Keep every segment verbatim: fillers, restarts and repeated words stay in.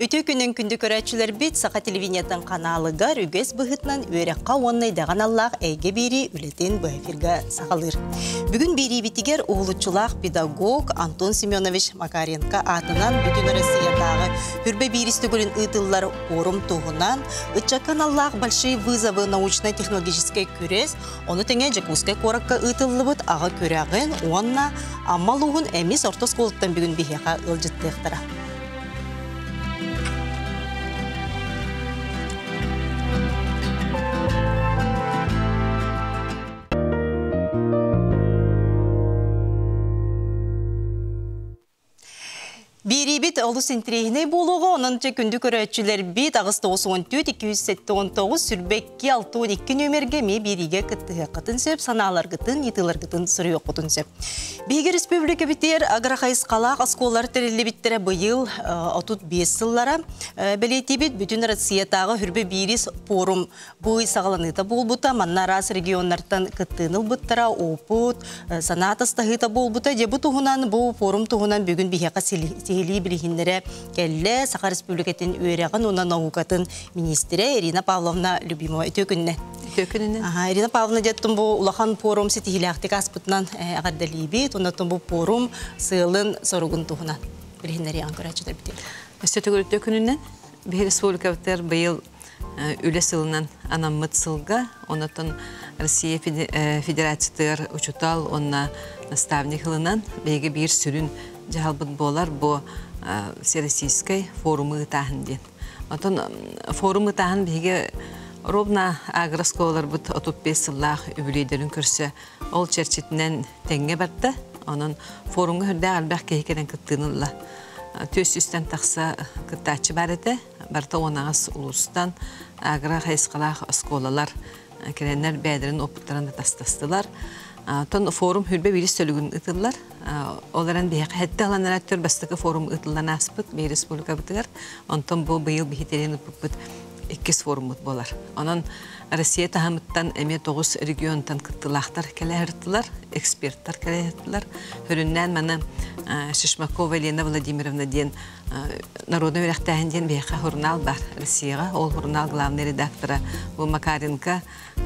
Үтө күнен күнді көрәтшілер бит Сақа телевизиятын каналыгар үгес бұғытнан өрекқа оннайдаған Аллах әйге бері үлетен бұл эфирға сағалыр. Бүгін бері бітігер оғылытшылақ педагог Антон Семенович Макаренко атынан бүтін Россиядағы үрбе берістігілін ұтылар орым туғынан ұтчакан Аллах большие вызовы научно-технологической күрес, оны тәңе Жакускай қораққа ұтылы бұд аға көрәғын, онна аммалуғын әмес ортос қолыттан бүгін бейхеға ұлжыттықтыра. Бiri bit olus intrihine buluğu onunca күнді көрәтшілер бит Ağustos on dört iki yüz on dokuz сүрбекке алты он iki нөмерге ме бириге кыттыға қытын сөп, саналар қытын, етілер қытын сұрыйы қытын сөп. Бейгі республика бітер аграхайыз қалақ асколар тәрелі біттері бұйыл отыз бес сыллара бәлеті бит бүтін Россиятағы хүрбе бирис форум бұй сағаланыта бол бұта, маннарас регионнартан кыттыныл бұттара, опыт, санатастағыта бол бұта, де бұ тұғынан бұл форум тұғынан бүгін бейхеқа Сихили билихиннере келле Саха Республикатын үйрәгән уна наукатын министре Ирина Павловна Любимова төкүнне. Төкүнне. Ага, Ирина Павловна деттем бу улахан форум ситихилактык аспытнан агардалиби, тоннатым бу форум сылын соругун тугуна. Билихиннере анкорачыдар бит. Өстөтөгөр төкүннен бир республикалыктар быйыл үле сылынан анаммыт сылга, онотон Россия Федерациятыр учутал онна наставник ылынан беге бир сүрүн Жахалбыт болар бу Всероссийской форумы тахын ден. Отон форумы тахын беге ровна агросколар бут отыз бес сыллах үбілейдерін көрсе ол черчетінен тәңге бартты. Onun forumga hürde albaq kehkeren kıttığınılla. Töz üstten taqsa kıttaçı бар еді. Barta onağız ulustan agra xayısqalaq skolalar kerenler bəydirin oputlarında tastastılar. Ton forum hürbe biri sölügün ıtıllar. Olaran bir hətta alanlar atır bastıqı forum ıtıllarına aspıt bir respublika bıtıgar. Ondan bu bıyıl bihiterin ıpıpıt ikis forumut bolar. Onun Россия tahamıttan eme toğuz regiontan kıttılaqtar kələhirttılar, ekspertlar kələhirttılar. Hüründən mənə Шишмакова Елена Владимировна ден народный верхтәһен ден бейқа журнал бар Россияға. Ол журнал главный редактора бұл Макаренко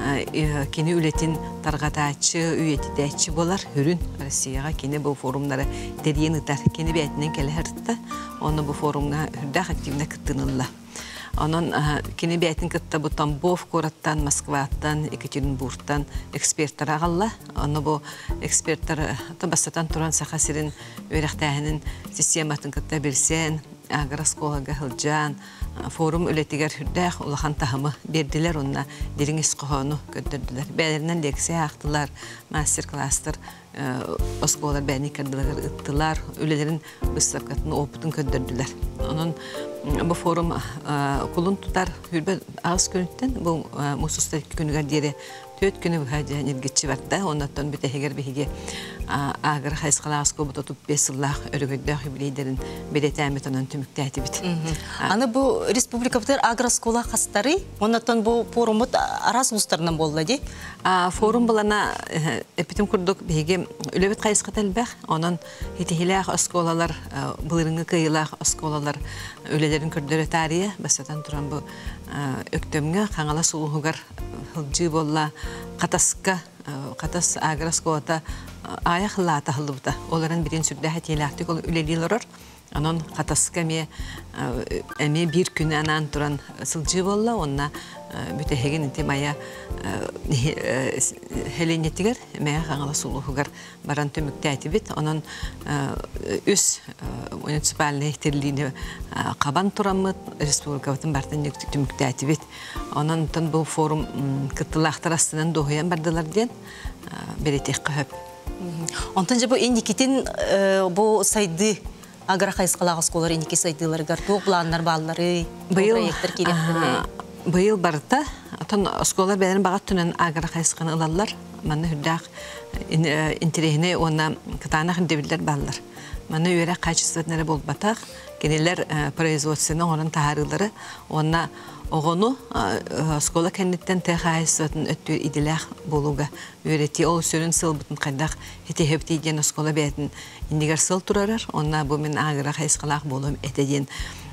кені үлетін тарғатачы, үйетідәтчі болар. Хүрін Россияға кені бұл форумлары дәрген ұтар. Кені бәйтінен кәлі оны бұл форумға үрдәқ активна кыттынылла. Onun kini bəyətin qıtta bu Tambov, Korattan, Moskvatan, Ekaterinburgdan ekspertlər ağalla. Onu bu ekspertlər basatan turan saxasirin öyrəxtəhinin sistematın qıtta bilsən, agroskolaga hılcan, forum ületigar hürdəq ulağan tahımı berdiler onunla derin isqoğunu götürdülər. Bəylərindən leksiya axtılar, master klaster, oskolar bəyini kırdılar, ıttılar, ülelerin bıstavqatını oputun götürdülər. Onun bu forum kulun tutar hürbe ağız günütten bu musustar günügar deri töt günü hacı nirgitçi var da ondan bir teher bihige agar xayısqala asko bu tutup beş yıllar örgüde hübleyderin bedetemet onun tümüktəti bit. Ana bu respublikalar agroskola xastari ondan bu forumut aras uluslarından bolladı. Forum bulana epitim kurduk bihige ülebet xayısqatal bax onun hitihilaq askolalar bulırıngı kıyılaq askolalar ülelerin kürdürü tarihi basatan turan bu öktümge kanala suluğugar hılcı bolla qataska qatas agroskota ayaqla tahlıbda onların birin sürdəh tiyelaqtik ol üleliler onun qataska me eme bir günü anan turan sılcı bolla onna mütehegin intimaya helenetiger me kanala suluğugar baran tümüktəti bit onun üs municipalne ihtirliğini qaban turamı respublikavatın bardan yüktük tümüktəti bit onun tan bu forum kıttılaqtar astından doğuyan bardalar diyen beretek qahab. Ondan bu indikitin bu saydı agroxayısqalaq askolar indiki saydılar gar toq planlar balları proyektler kerektir. Bıyıl barda atan askolar bələrin bağat tünen agroxayısqanı alarlar. Manna hürdaq interehine ona kıtanaq indebiller ballar. Manna üyerək qaçısıdnere bol bataq. Genellər производственның onun taharıları ona oğunu skola kendinden texayısıdın öttür idilaq boluga öğreti. O sürün sıl bütün qaydaq heti-hepti eden skola bəyətin indigar sıl turarar. Ona bu min agroxayısqalaq bolum etedin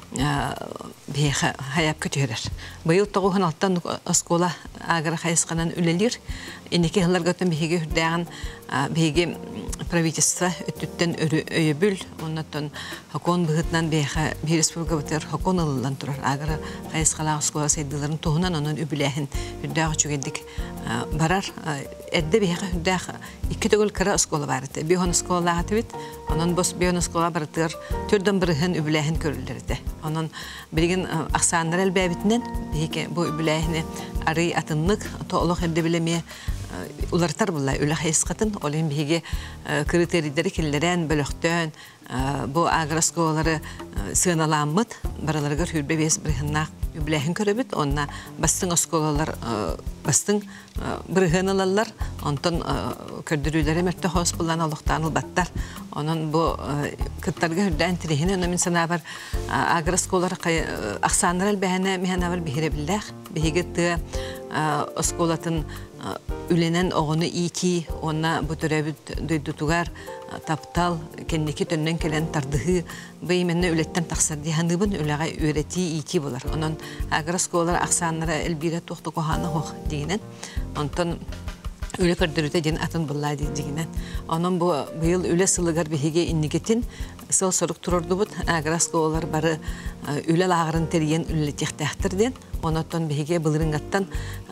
бейхе хаяп көтөрер. Быйыл тоғухан алтан оскола агара хайысқанан үлелер. Инеке хылар көтөн бейге хүрдәгін бейге правительство өттүттен өйөбүл, оннаттан хакон бұғытнан бейхе бей республика бұтыр хакон ылылан тұрар. Агара хайысқалағы оскола сайдыларын тоғынан онын өбіләхін хүрдәғы чүгедік барар. Әдді бейхе хүрдәғы икки төгіл кіра оскола барыты. Бейхон осколаға түбіт, онын бос бейхон оскола барытыр түрден бірігін өбіләхін көрілдерді. Онын білген ақсандар әлбәбітінен бұл өбіләхіні ары атынлық, тоғылық әрді білеме улартар бұлай, өлі қайысқатын, олың бейге критеридері келдерен, бөліқтен, бұл агросколары сығыналамыд, бараларғыр хүрбе бес бірігіннақ үбіләхін көрібіт, онына бастың осколалар, бастың бірігіналалар, онтын көрдірілері мәрті қос бұлан олықтан ұлбаттар. Onun bu kıtlarga hürden tirihine onun sana var agroskolar aksanlar elbette mihana var bihirebillah bihiget oskolatın ülenen oğunu iki ona bu türevi duydutugar taptal kendiki tönnen gelen tardığı beymenle ületten taksirdi hanımın üleğe öğretiği iki bular. Onun agroskolar aksanlara elbire tohtu kohana hoş diyenen ondan Öyle kırdırıda den atın bulladı diyenen. Onun bu yıl öyle sılıgar bihige innigetin sıl soruk tururdu bud. Agroskolar barı öyle lağırın teriyen öyle tehtahtirden. Ondan bihige bılırıngattan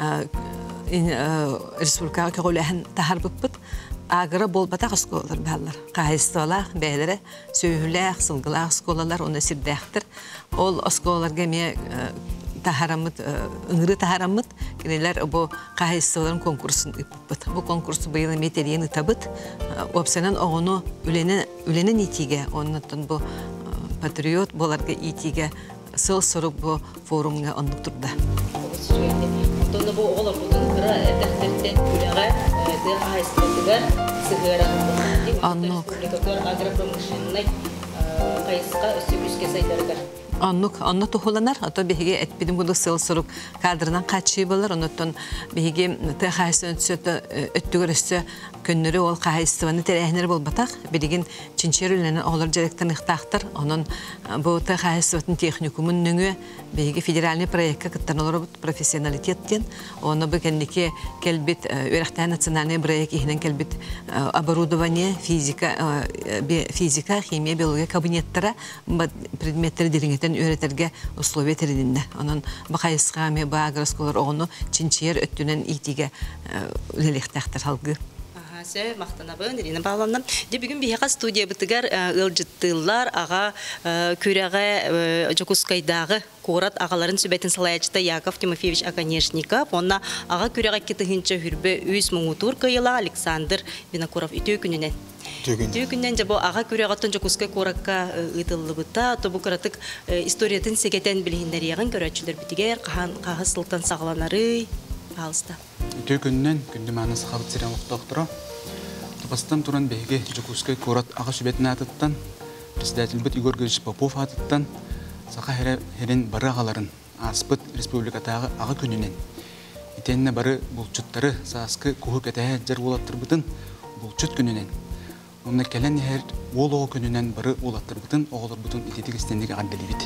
Respublika kağulahan tahar bud. Agra bol batak skolar ballar. Kahistala beylere söhüle sılgıla skolalar onu sirdahtir. Ol skolar gemiye taharamıt, ıngırı taharamıt, kineler bu kahistolaların konkursun ipıt. Bu konkursu bu yılın meteriyen ıtabıt. Opsanan oğunu ülenen, ülenen itige, ondan bu patriot bolarga itige sıl sorup bu forumga onluk turda. Ondan bu oğlar budun kıra edekterden üleğe de kahistolatıgar sığıran. Anlık. Agropромышленный kayısqa üstü üstü saydarıgar. Anlık, anla tohulanar. Ata bihige etpidim bunu sıl sorup kadrından kaçı bolar. Ondan bihige tahayısın ötüsü öttügürüsü könleri ol kahayısıvanı terehner bol batak. Bilgin çinçerülenen oğlar direkten ıhtaqtır. Onun bu tahayısıvatın teknikumun nüngü bihige federalni proyekka kıttan olur profesyonalitetten. Onu bu kendiki kelbit öğretmen nasyonalni proyek ihnen kelbit оборудование, fizika, fizika, kimya, biyoloji kabinetlere предметleri dilingeten öğreterge условия terindinde. Onun bakayısqa me bagroskolar oğunu çinçiyer öttünen itige lelektahtır halgı. Sö maqtanabın derine bağlandım. De bugün bir haqas studiya bitigar ılcıttılar ağa küreğe Jokuskaydağı Korat ağaların sübetin salayacıda Yakov Timofeyevich Akaneshnikov, onna ağa küreğe kitihince hürbe üs muğutur kıyıla Aleksandr Vinokurov ütü gününen. Ütü günden bu ağa küreğatın Jokuskay Korakka ıtıllı bıta, bu kıratık istoriyatın segeten bilhinler yağın görücüler bitiger, qahısılıktan sağlanarı alsta. Ütü günden gündüm anası xabıt siren doktora. Tapastam turan bege Jokuskay Korat ağa sübetine atıttan, Председатель бит Игорь Григорьевич Попов аттан сака херен бары агаларын Аспыт республикатагы ага күнүнен итенне бары булчуттары саскы куху кетеге жер болаттыр бытын булчут күнүнен онна келен хер болоо күнүнен бары болаттыр бытын оголор бутун итетик истендиги гадделибит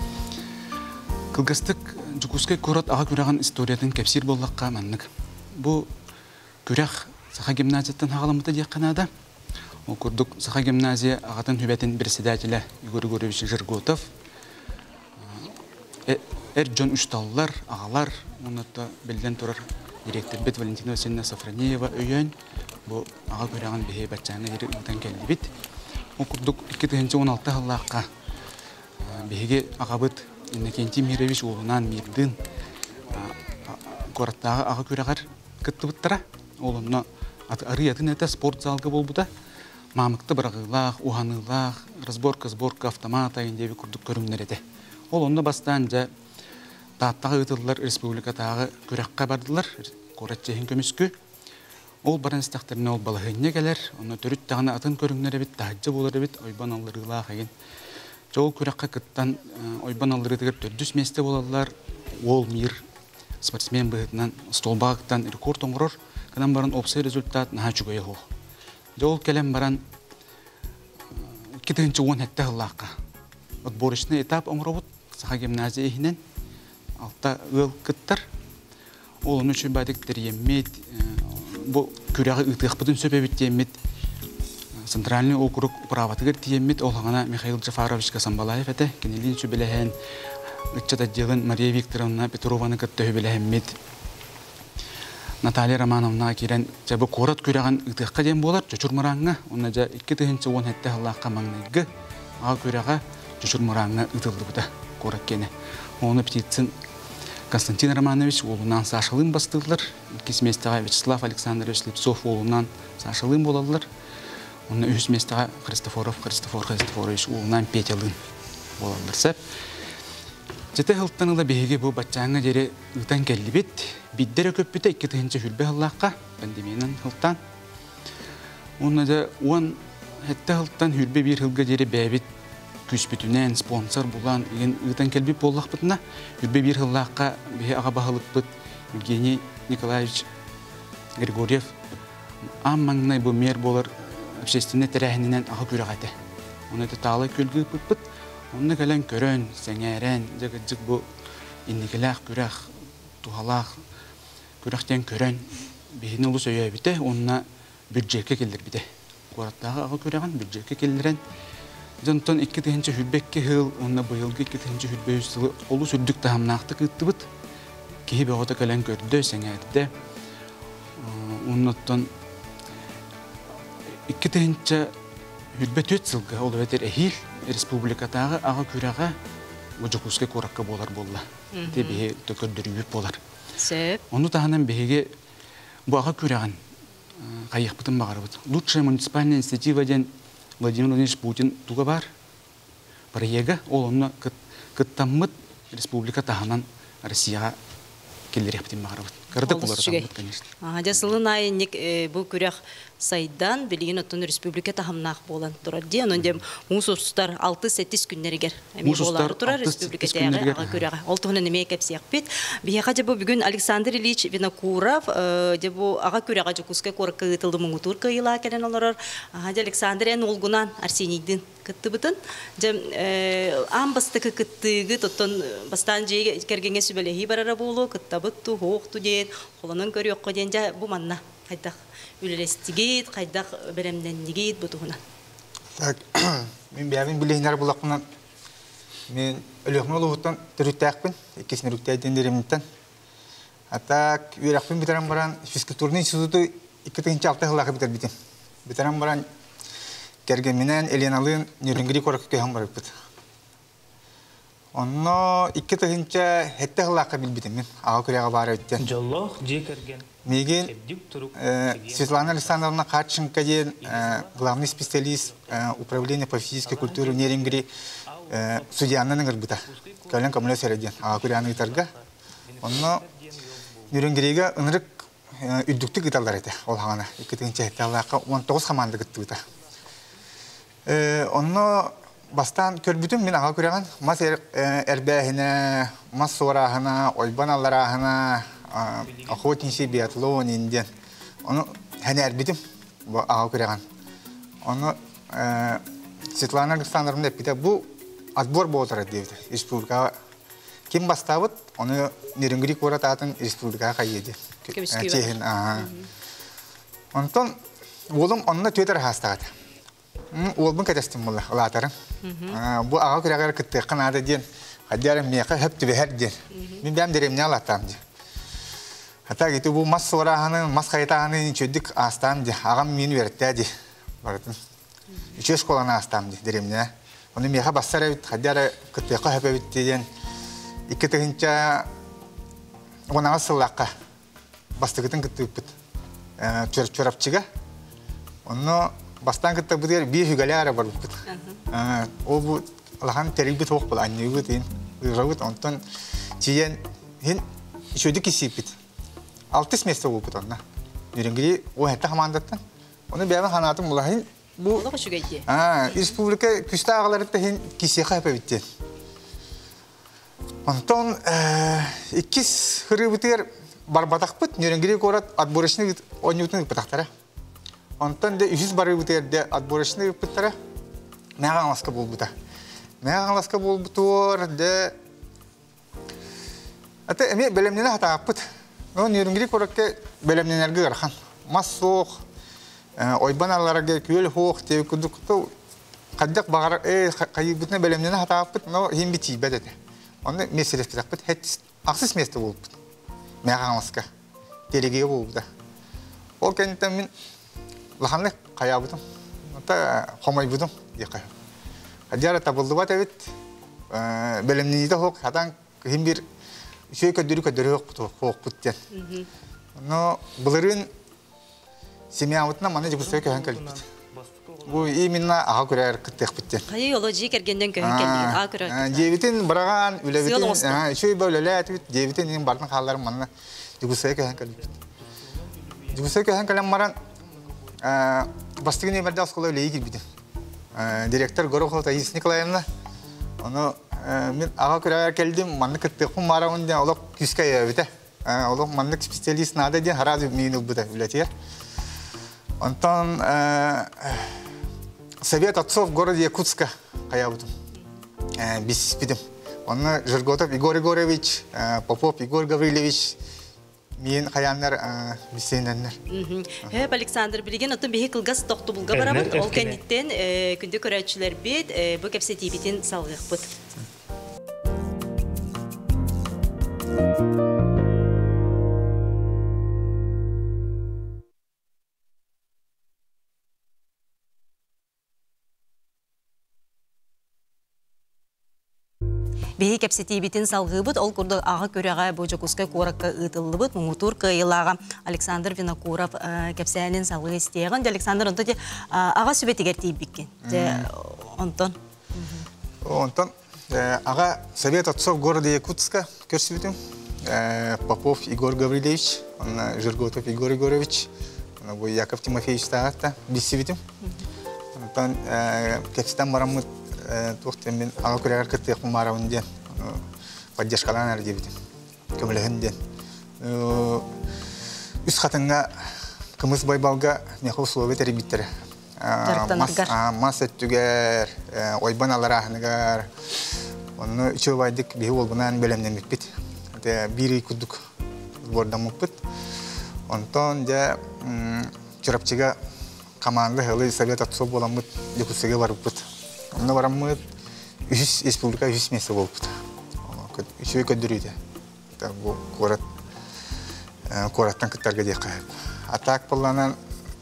Кылгыстык Жукускай Корат ага күраган историятын кепсир боллакка маннык бу күрак сака гимназияттан хагаламыта дияққанада Окурдук Саха гимназия агатын хүбәтин председателе Игорь Григорьевич Жирготов. Эр Джон Ушталлар, агалар, онда белден турар директор бит Валентина Васильевна Сафрониева өйөн. Бу ага көрөгөн бие бачаны ери үтен келди бит. Окурдук эки миң он алты жыллакка биеге агабыт Иннокентий Мирович улунан мирдин Кораттагы ага көрөгөр кыттыбыттара. Олунна арыятын эте спорт залга болбуда. Мамыкты бырагылах, уханылах, разборка, сборка автомата индеби курдук көрүмнөрете. Ол онда бастан жа тааттагы ытыллар республикатагы күрөккө бардылар, Коратчехин көмүскү. Ол баран стахтерне ол балыгыне келер, оны төрүт тагына атын көрүмнөрө бит, тажы болор бит, ойбан алырылах еген. Жол күрөккө кыттан ойбан алырытыгыр төрдүс месте болалар. Ол мир спортсмен быгытынан столбагыттан рекорд оңорор, кынан баран опсай результат наха чугая хо. Жол келем баран iki bin on хетте хыллакка. Отборочный этап оңробут саха гимназия ихинен алта ыл кыттар. Олын үчү бадыктыр еммет, бу күрәгы ытык бүтүн сөпөбүт еммет. Центральный округ праватыгыр тиеммет олғана Михаил Джафарович Касамбалаев әті, кенелин сөбіләхен, үтчат отделын Мария Викторовна Петрованы кытты хөбіләхенмет. Наталья Романовна керен жабы корат көрәған ытыққа дем болар, чөчүрмұраңға, онна жа икки тыгынчы он әтті Аллахқа маңнайғы, аға көрәға чөчүрмұраңға ытылды бұда корат кені. Оны птицын Константин Романович олынан сашылын бастылар, кесместіға Вячеслав Александрович Липцов олынан сашылын болалар. Оны үз местаға Христофоров, Христофор Христофорович улынан петелын болалар сәп. Жете хылттанылы бейге бұл батчаңы дере ұтан кәлі бет, биддері көп біті екі тығыншы хүрбе хыллаққа, пандемияның хылттан. Оны да он әтті хылттан хүрбе бір хылға дере бәбет күш бүтінен спонсор болан еген ұтан кәлбе боллақ бұтына, хүрбе бір хыллаққа бейе аға бағылық бұт Евгений Николаевич Григорьев аммаңнай бұл мер болар общественный тәрәхінінен аға көрі қайты. Оны да талы көлгі бұт-бұт, оны кәлін көрін, сәңәрен, жағы-жық бұл иннекеләқ, көрәқ, туғалақ, көрәқтен көрін, бейін ұлы сөйе біті, онына бюджетке келдір біті. Қораттағы аға көріған бюджетке келдірен. Жонтон екі тігінші хүлбекке хыл, онына бұйылғы екі тігінші хүлбе үстілі олы сүрдік тағымнақты күтті бұт. Кейі бәғыта кәлін көрді, сәңәрді. Оннаттан Икки тыгынча хүлбет өт сылға олы бәтер әхил республикатағы аға күрәға ұжықұсқа қораққа болар болла. Тебе төкірдіріп болар. Оны тағынан бәйге бұл аға күрәғын қайық бұтын бағар бұд. Лучшая муниципальная инициатива ден Владимир Владимирович Путин туға бар. Проега ол оны кыттаммыт республика тағынан Россияға келдер ептен бағар бұд. Кырдық бұлар тағымыт, конечно. Жасылын айынник бұл күрәқ сайдан білген оттон республика тахамнақ болан тұрар де. Оның дем мұсустар алты-сетис күннерігер. Мұсустар республика тәғі аға күрәға. Ол тұғынан емей кәпсияқ бет. Бияға жабы бүгін Александр Ильич Винокуров аға күрәға жүкіске қорыққа ғытылды мұңғытур қиыла кәлен оларар. Александр ән олғынан Арсенийдің кітті бұтын. Ам бастықы кіттігі тоттон бастан жейге кәргенге сүбелехи барара болу, кітті бұтты, хоқты ден, қолының көрі оққа ден жа бұл манна қайдақ үлелестігейд, қайдақ беремдендігейд бұтығына. Мен бәвін білейінер бұлақынан мен өліғін олығыттан түріттәқпін, екесін үріктәйден деремінттен. Аттақ үйрақпен бітерен баран физкультурный институты екі тығыншы алты ғылақы бітер бітем. Бітерен баран кәргенменен Еленалын нөрінгірі қорақы көйхан барып біт. Онно iki тыгынча хетте хылакка билбитим мен ага күрәгә бары өттен. Жоллох же кергән. Меген Светлана Александровна Катченко ден главный специалист управления по физической культуре Нерингри судьяны нырбыта. Кален камлы середен ага күрәгә итәргә. Онно Нерингрига ынрык үддүктү гыталар эте. Ол хагана iki тыгынча хетте хылакка он тогуз команда гытты. Онно Бастан көрбүтүм мен ага көрәгән мас әрбәһенә, мас сорахына, ойбаналарахына, охотничий биатлон инден. Оны һәнә әрбитим бу ага көрәгән. Оны Светлана Александровна әйтте, бу отбор болдыр диде. Республика ким бастабыт, оны Нерингри корататын республикага кайды. Чехин, ага. Онтон улым онны төтер хастагат. Ол бун кәтестим булла, алатарын. Бу ага күрәгәр китте, канада ден. Хадярым меқа хәпте бәһәр ден. Мин бәм дәрем не алатам ди. Хата гите бу мас сораханы, мас кайтаны чөдик астам ди. Агам мен бердә ди. Бардым. Үче школаны астам ди дәрем не. Оны меқа бассара бит, хадяры китте хәпе бит ден. Ике тыгынча онага сыллакка. Бастыгытын китте бит. Э, чөрчөрапчыга. Онно Бастан кітті бұдыр бей хүгәлі бар бұд. Ол бұл алақан тәрелбет оқ бұл, анне бұд, ұйғабыд, онтан тиен, хен үшөді кесіп бұд. Алтыс месті ол бұд онна. Үйренгілі о әтті қамандаттан. Оны бәйбін қанатым бұл, хен бұл... Республика күсті ағаларытта хен кесеқі әпі біттен. Онтан иккіз хыры бұтыр барбатақ бұд, үйренгілі көрат отборышны ойнютын бұтақтары. Онтан да үсіз бары бұтерде отборышны бұттара мәға аңласқа бол бұта. Мәға аңласқа бол бұтыр де Ата эме белемнене хатааппыт. Но нерүнгири коракке белемненерге гархан. Мас соох, ойбаналарга күөл хоох теп кудукту каддак багар э кайыбытна белемнене хатааппыт, но химби тибет эте. Оны меселес питакпыт, хет аксыз месте болуппыт. Мягаңлыска. Делеге болупта. Ол кенттен мен лаханлык каябытым. Ата хомой будум дикай. Адяра табылды бат эбит. Белемнене хоох хатан химбир Шөй көдөрү көдөрү хоқ бүттен. Но бұлырын семьяутына маны жібірсөй көйін көліппіт. Бұл именно аға көрер күттек бүттен. Қайы олы жи кергенден көйін келдеген аға көрер? Жебітін бұраған, үләбітін, шөй бәулі әтібіт, жебітін ең бардың қалаларын маны жібірсөй көйін көліппіт. Жібірсөй көйін көлем маран бастығын өмірді асқылы өлейі келбейді. Директор Горохов Таис Николаевна, оны мен аға көрәр келдім, манны күттіқпін марауын ден олық күскай өбіті. Олық манны специалист нады ден харазы мейін ұлбыды үләтер. Онтан Совет отцов города Якутска қаябыдым. Бес спидім. Оны Жирготов Игорь Егорович, Попов Игорь Гаврилевич, мен қаянлар бесенлер. Хеп Александр білген отын бейі қылғас тоқты бұлға барабыд. Ол кәнеттен күнді көрәтшілер бет, бұл кәпсеті бетін салғық бұд. Бейі кәпсеті бетін салғы бұд, ол күрді аға көреға Божакускай қораққа ұтылы бұд, мұңғытур қиылаға Александр Винокуров кәпсәнен салғы істеген. Александр, онтан аға сөбетігер тейіп беккен. Онтан? Онтан, аға Совет отцов города Якутска көрсібетім. Попов Игорь Гаврилевич, Жирготов Игорь Егорович, Яков Тимофеевич тағатта бесібетім. Онтан кәпсетен марамыд Тухтен мен аға көрәгәр кіттіқ мұмарауын ден, поддержкалан әрде бітім, көмілігін ден. Үс қатынға кымыз байбалға неху сұловет әрі біттірі. Мас өттігер, ойбан алар ағынығар. Оны үші байдық бейі олбынан бөлемден бітпет. Бірі күдік бордан мұппет. Онтан де чырапчыға қаманлы ғылы Совет отцов боламыд Якутсыға барып бұд. Онда барамыд үш республика үш месте болып бұд. Үші көдірейді. Бұл қораттан күттарға дей қайып. Атақ болғанан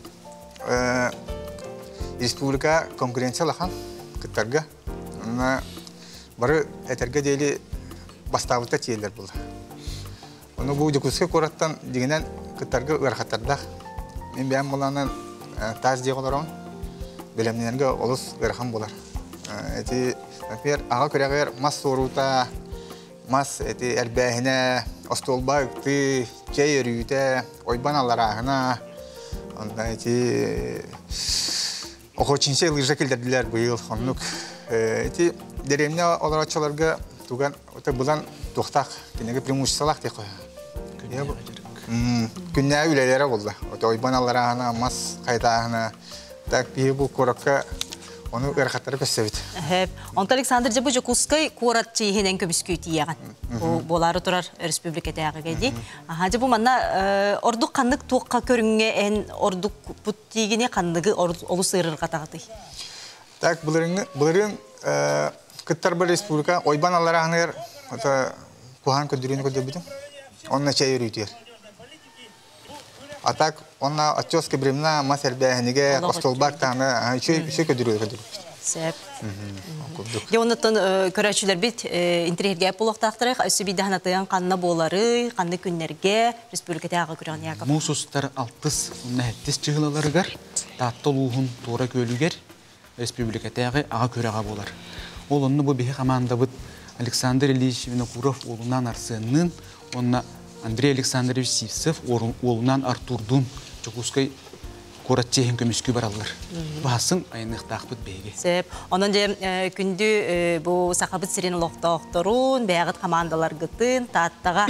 республика конкуренция лақан күттарға. Бары әтерге дейлі бастауылта тиелер болды. Оны бұл Якутсқа қораттан дегенен күттарға ұрақаттардақ. Мен бәйім болғанан таз дей қолар оң. Белемненерге олыс ұраққан болар. Эти, например, аға көрәгер мас сорута, мас эти әрбәхіне, остолбақты, чай өрүйті, ойбан аларағына, онда эти оқочинсе лыжа келдерділер бұйыл, оннық. Эти дәреміне оларачаларға туған, өте бұдан тоқтақ, кенеге преимуществолақ дей қоя. Күнне үлелері болды. Ойбан аларағына, мас қайтағына, так бейі бұл қораққа onu ırkatları gösterdi. Hep. Anta Alexander Jabu Jakutskay kurat çiğnen kömüsküyti yagan. Bu boları turar Respublika'da yağı Aha Jabu manna orduk kanlık tuğqa körünge en orduk puttigine kanlığı olu sığırır katağıdı. Tak buların buların kıttar bir Respublika oyban alara anır ata kuhan ködürünü ködürdüm. Onunla çay yürütüyor. Atak ona açıyoruz birimle maserbe henige kostolbak tane şey şey ködürüyor ködürüyor. Sep. Ya ondan körəçülər bit internerge bulaq taxtırıq, ösübi dahnatayan qanna boları, qanlı günlərge Respublikada ağa görən yaqıb. Musustar altız nəhəttis çıxılalarıgar, tattoluğun tora gölüger Respublikada ağa görəğa bolar. Olunlu bu bihi qamanda bit Aleksandr Ilyich Vinokurov oğlundan arsının, onunla Andrey Aleksandrovich Sivsev oğlundan Arturdun Jakutskay Koratçehin kömüskü barallar. Basın ayınıq taqbıt beyge. Sep. Ondan da kündü bu saqabıt siren loqta oqtorun, bəyağıt komandalar gıtın, taattağa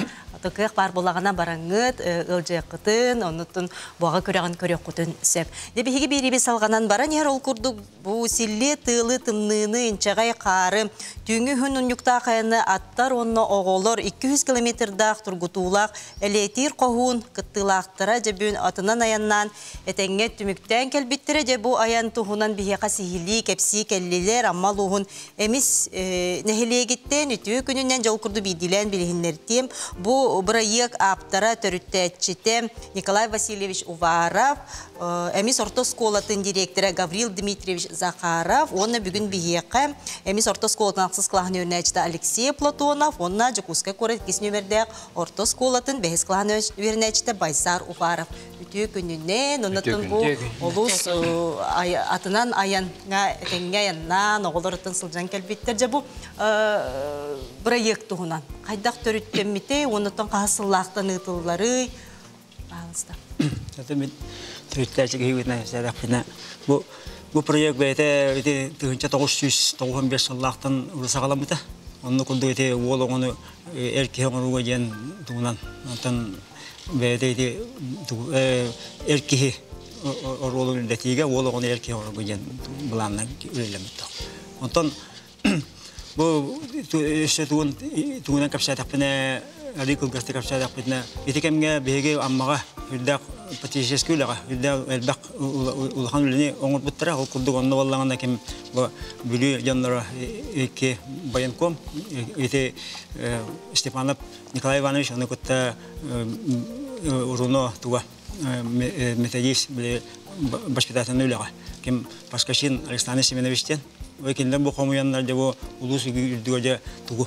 токык бар булагана бараңыт ылжыкытын онутун буга көрөгөн көрөккүтүн сеп. Дебиги бириби салганан баран ер ол курду бу силле тылы тымныны инчагай кары түңү хүн унюкта кайны аттар онно оголор эки жүз километрдак тургутуулак элетир когун кыттылактыра жебүн атынан аяннан этеңге түмүктен келбиттере же бу аян тухунан бихека сихили кепси келлилер аммал ухун эмис нехилегиттен үтүү күнүнөн жол курду бидилен билихиннертим бу бырайык аптара төрүттәчите Николай Васильевич Уваров эмис орто школатын директоры Гаврил Дмитриевич Захаров онна бүгүн бихека эмис орто школатын аксыз клахны өрнәчте Алексей Платонов онна жукуска корет кис нөмердәк орто школатын бехес клахны өрнәчте Байсар Уваров үтүү күнүнөн оннан бу олус атынан аянга этеңге яннан оголорытын сылжан келбиттер же бу проект тугунан кайдак төрүттеммите оннан касыллактан ытыллары алыста. Это мы төрүттәчек хевитне сәрәпне бу бу проект бете ите тыгынча тогуз жүз тогуз беш сыллактан урсагаламыта. Онны кунду ите олоңону эрке оңруга ген тугунан онтан бете ите эрке оролун детиге олоңону эрке оңруга ген буланна үлелемит. Онтан бу эше тугун тугунан капсатапне Аликул гасты капсатапне итекемге беге аммага үрдәк патический лага үрдәк элбак улхан үлне оңор буттара ол курдук онны баллаганда кем бу бүлү жаннара эки баянком ите Степанов Николай Иванович аны кутта уруно туга методист башкатаны лага кем Пашкашин Александр Семеновичтен векинден бу комуяннар де бу улус үрдүгө тугу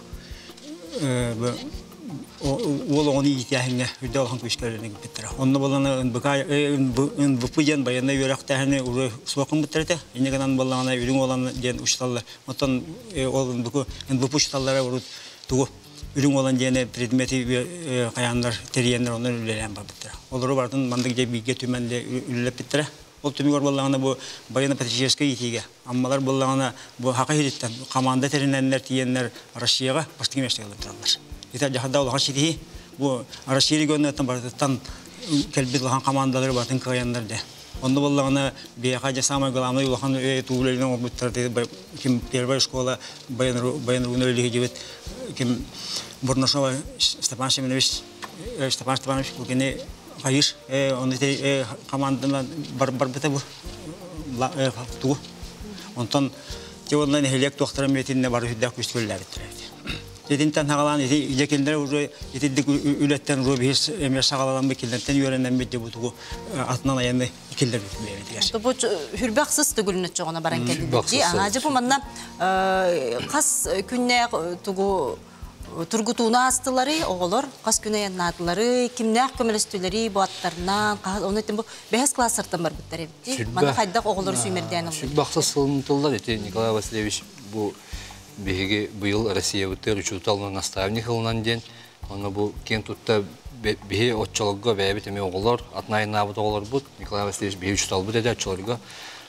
ол оны итяхинге үрдө хан күшкөлөнү биттер. Онны боланы быка ын бупуян баянна юрактахны уже сокун биттерде. Инегенан боланы үрүң olan ден ушталлар. Отон ол буку ын бупушталлары урут тугу үрүң olan дене предмети каяндар терьендер оны үлелен бар биттер. Олору бардын мандык же биге түмөнде үлелеп биттер. Ол түмүгөр боланы бу баяна патический итиге. Аммалар боланы бу хакыйраттан команда териненлер тиеннер Россияга баштыгы мештелер туралар. Итә жахада улган шиди бу Россия гөннәтен бардыктан келбит улган командалар батын каяннарда. Онда боллагына бияка жасамай гламы улган туулелен обуттарды ким первая школа баян баян унелиге дебет ким Бурнашова Степан Семенович Степан Степанович кугене кайыш э онда командадан бар бар бите бу туу. Онтан жолдан хелек доктор метинне бар хүддә күчкөлләр биттер. Dedinten hagalan iti ilekender уже итидик үлеттен робис эмес хагалан бекилден йөреннән бит бу тугу атнан аянды килдер бит. Бу хүрбәксез түгүлне чогына баран келди. Ана жы бу манна кас күннә тугу тургутуна астылары оголор кас күнә яннатлары кимнәк көмелестүләри бу аттарнан оны тем бу бес классыртан бар биттер. Мана хайдак оголор сүмердән. Хүрбәксез сылынтылдар ите Николай Васильевич бу Беги был Россия утер учутал на наставник хылнан ден. Оны бу кен тутта беги отчалыгга бәбит эме оголор атнай набыт оголор бут. Николай Васильевич беги учутал бут эде отчалыгга.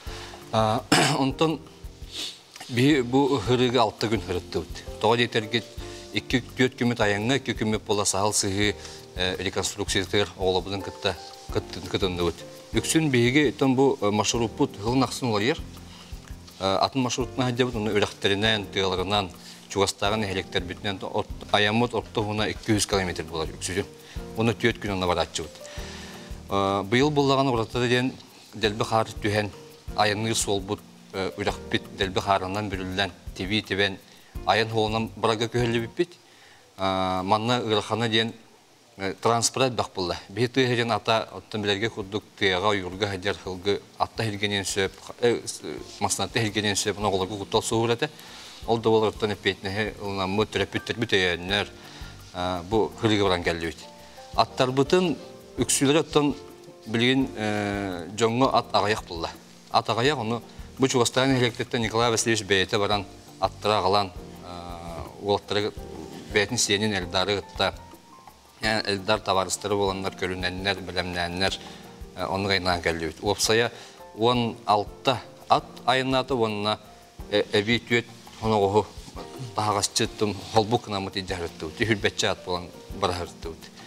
Онтон беги бу хырыгы алты күн хырытты бут. Тога детерге эки төрт күмөт аянга эки күмөт бола сахал сыгы реконструкциялар оголобудун кытта кыттынды бут. Үксүн беги тон бу маршрут бут хылнаксын олар. Атын маршрутна хадябыт уну өрәхтеринен, тыяларынан, Чугастаган электр бүтнен аямут ортогуна эки жүз километр болар үксүзү. Уну төрт күн аны баратчыбыт. Быйыл буллаган урата ден делби хар түһен аянны солбут үрәхбит делби харынан бүрүлгән тиви тибен аян хоонан барага көһөлүп бит. Манна ырахана ден транспорт бак булла. Бит хәҗән ата оттан биләргә курдук тыяга юрга хәҗәр хылгы атта хилгәнен сөп, маснатта хилгәнен сөп, аны голга кутал суурата. Ол да булар оттан петне, улна мөтрәпүттер бүтәннәр. Бу хилгә баран кәлде бит. Аттар бутын үксүләр оттан билген җоңга ат агаяк булла. Ат агаяк аны бу Чугастан электртен Николай Васильевич бәйте баран аттыра галан улаттары бәйтен сенен элдары гытта. Элдар товарыстары боланlar көрүнәннәр, белемнәннәр оны гайнан кәлде бит. Опсая он алты ат айнаты онна эбитүет оного тагасчыттым холбукна мути жарытты. Хүлбәтчә ат болан барырды.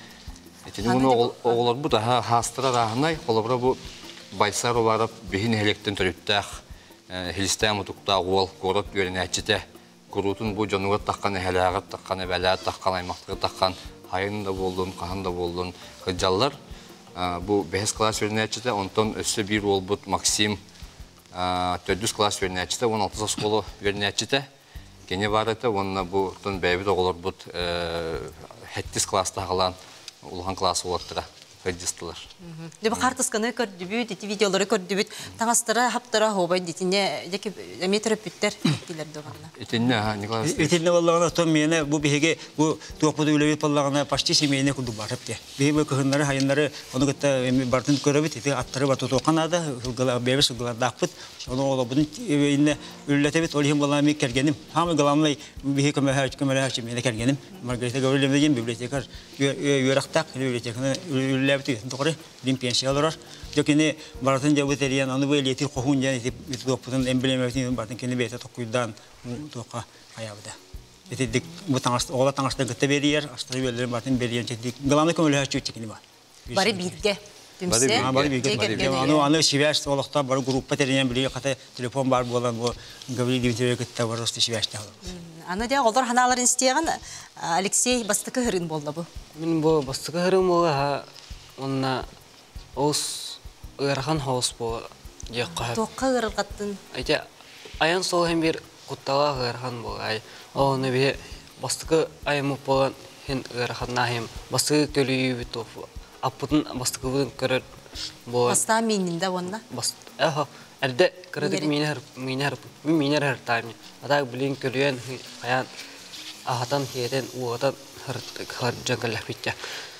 Итини уну оголор бу да хастыра рахнай, холобра бу байсар барып бихин электен төрүттәх, хилистәм утукта гол корот беренәчите, корутун бу жонуга таккан хәләгат таккан бәлә таккан аймактыга таккан хайында болдун, каханда болдун кыжаллар. Бу бес класс беренәчите, онтон өссө бир ол бут Максим төрт класс беренәчите, он алты школа беренәчите. Кене барыты, онна бу тон бәйбит оголор бут хеттис класста калган улхан класс олаттыра. Кадистылар. Дебе картысканы көрдүбүт, эти видеолору көрдүбүт. Таңастыра хаптара хобай дитине, деки метр бүттер килер догана. Итинне ха Николай. Итинне баллагана том мене бу биһиге бу туопуду үлебит баллагана почти семейне куду барып те. Биһи кыһыннары хайыннары оны гытта эми бартын көрөбүт, ити аттары бату токанада, гыла бебес гыла дакпыт. Оны ола будун инне үллетебит олихим баллами кергеним. Хамы гыламлай биһи көмө хач көмө хач мене кергеним. Маргарита Гавриловна библиотекар юрактак библиотеканы лебти докре дим пенсиялар жокине баратын жабытериян аны бел етил кохун жан итип допутун эмблематин бартын кене бете токуйдан тока аябда этидик бу таңаш ола таңашта гытта бериер астыры белер бартын бериен четик главный көмөлө чүчекини бар Бары бирге түмсе бары бирге аны аны связь олохта бар группа терен били ката телефон бар болан бу Гаврилий Дмитриевич гытта бар осты связь та аны да олар ханаларын истеген Алексей бастыкы хырын болду бу мен бу бастыкы хырын болга онна ос ырхан хаус бо якка тоққа ыргаттын айта аян сол hem bir куттала ырхан бо ай оны бе бастыкы айымы болған хен ырхан нахим бастыкы көлүй битоф аппытын бастыкы будын көрөр бо баста мининде онна баст аха әлде кредит минер минер минер her time ада билин көлүйен аян ахатан хеден уатан хар жангал битча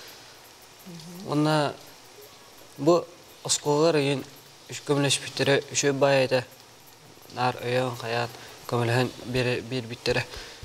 Онна бу осколар ен үш көмөлөш биттере үшө байда нар өйөн каят көмөлөн бир бир биттере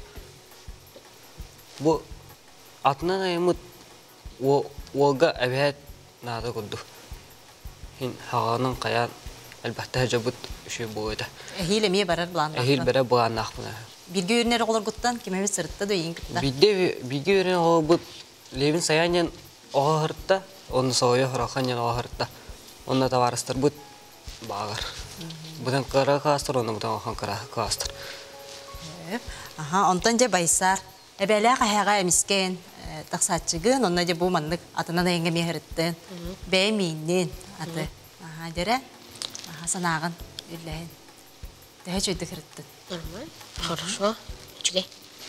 бу атынан аймыт о ога абет нада курду хин хаганын каян албатта жабыт үшө бойда эхиле ме барар блан эхил бере буан нахмына бирге үрнер оголор гуттан кеме сыртта да ин гутта бидде биге үрен обут левин саянен оғыртта, оны соғойы құраққан ен оғыртта. Оны таварыстыр бұд бағыр. Бұдан қыра қастыр, оны бұдан оған қыра қастыр. Аха, онтан же байсар. Әбәлі қаяға әміскен тақсатчығын, онна же бұл мандық атынан әйінге мехіріттін. Бәймейінен аты. Аха, дере. Аха, санағын үлләйін. Дәе жөйді кіріттін. Нормально. Хорошо. Чүге.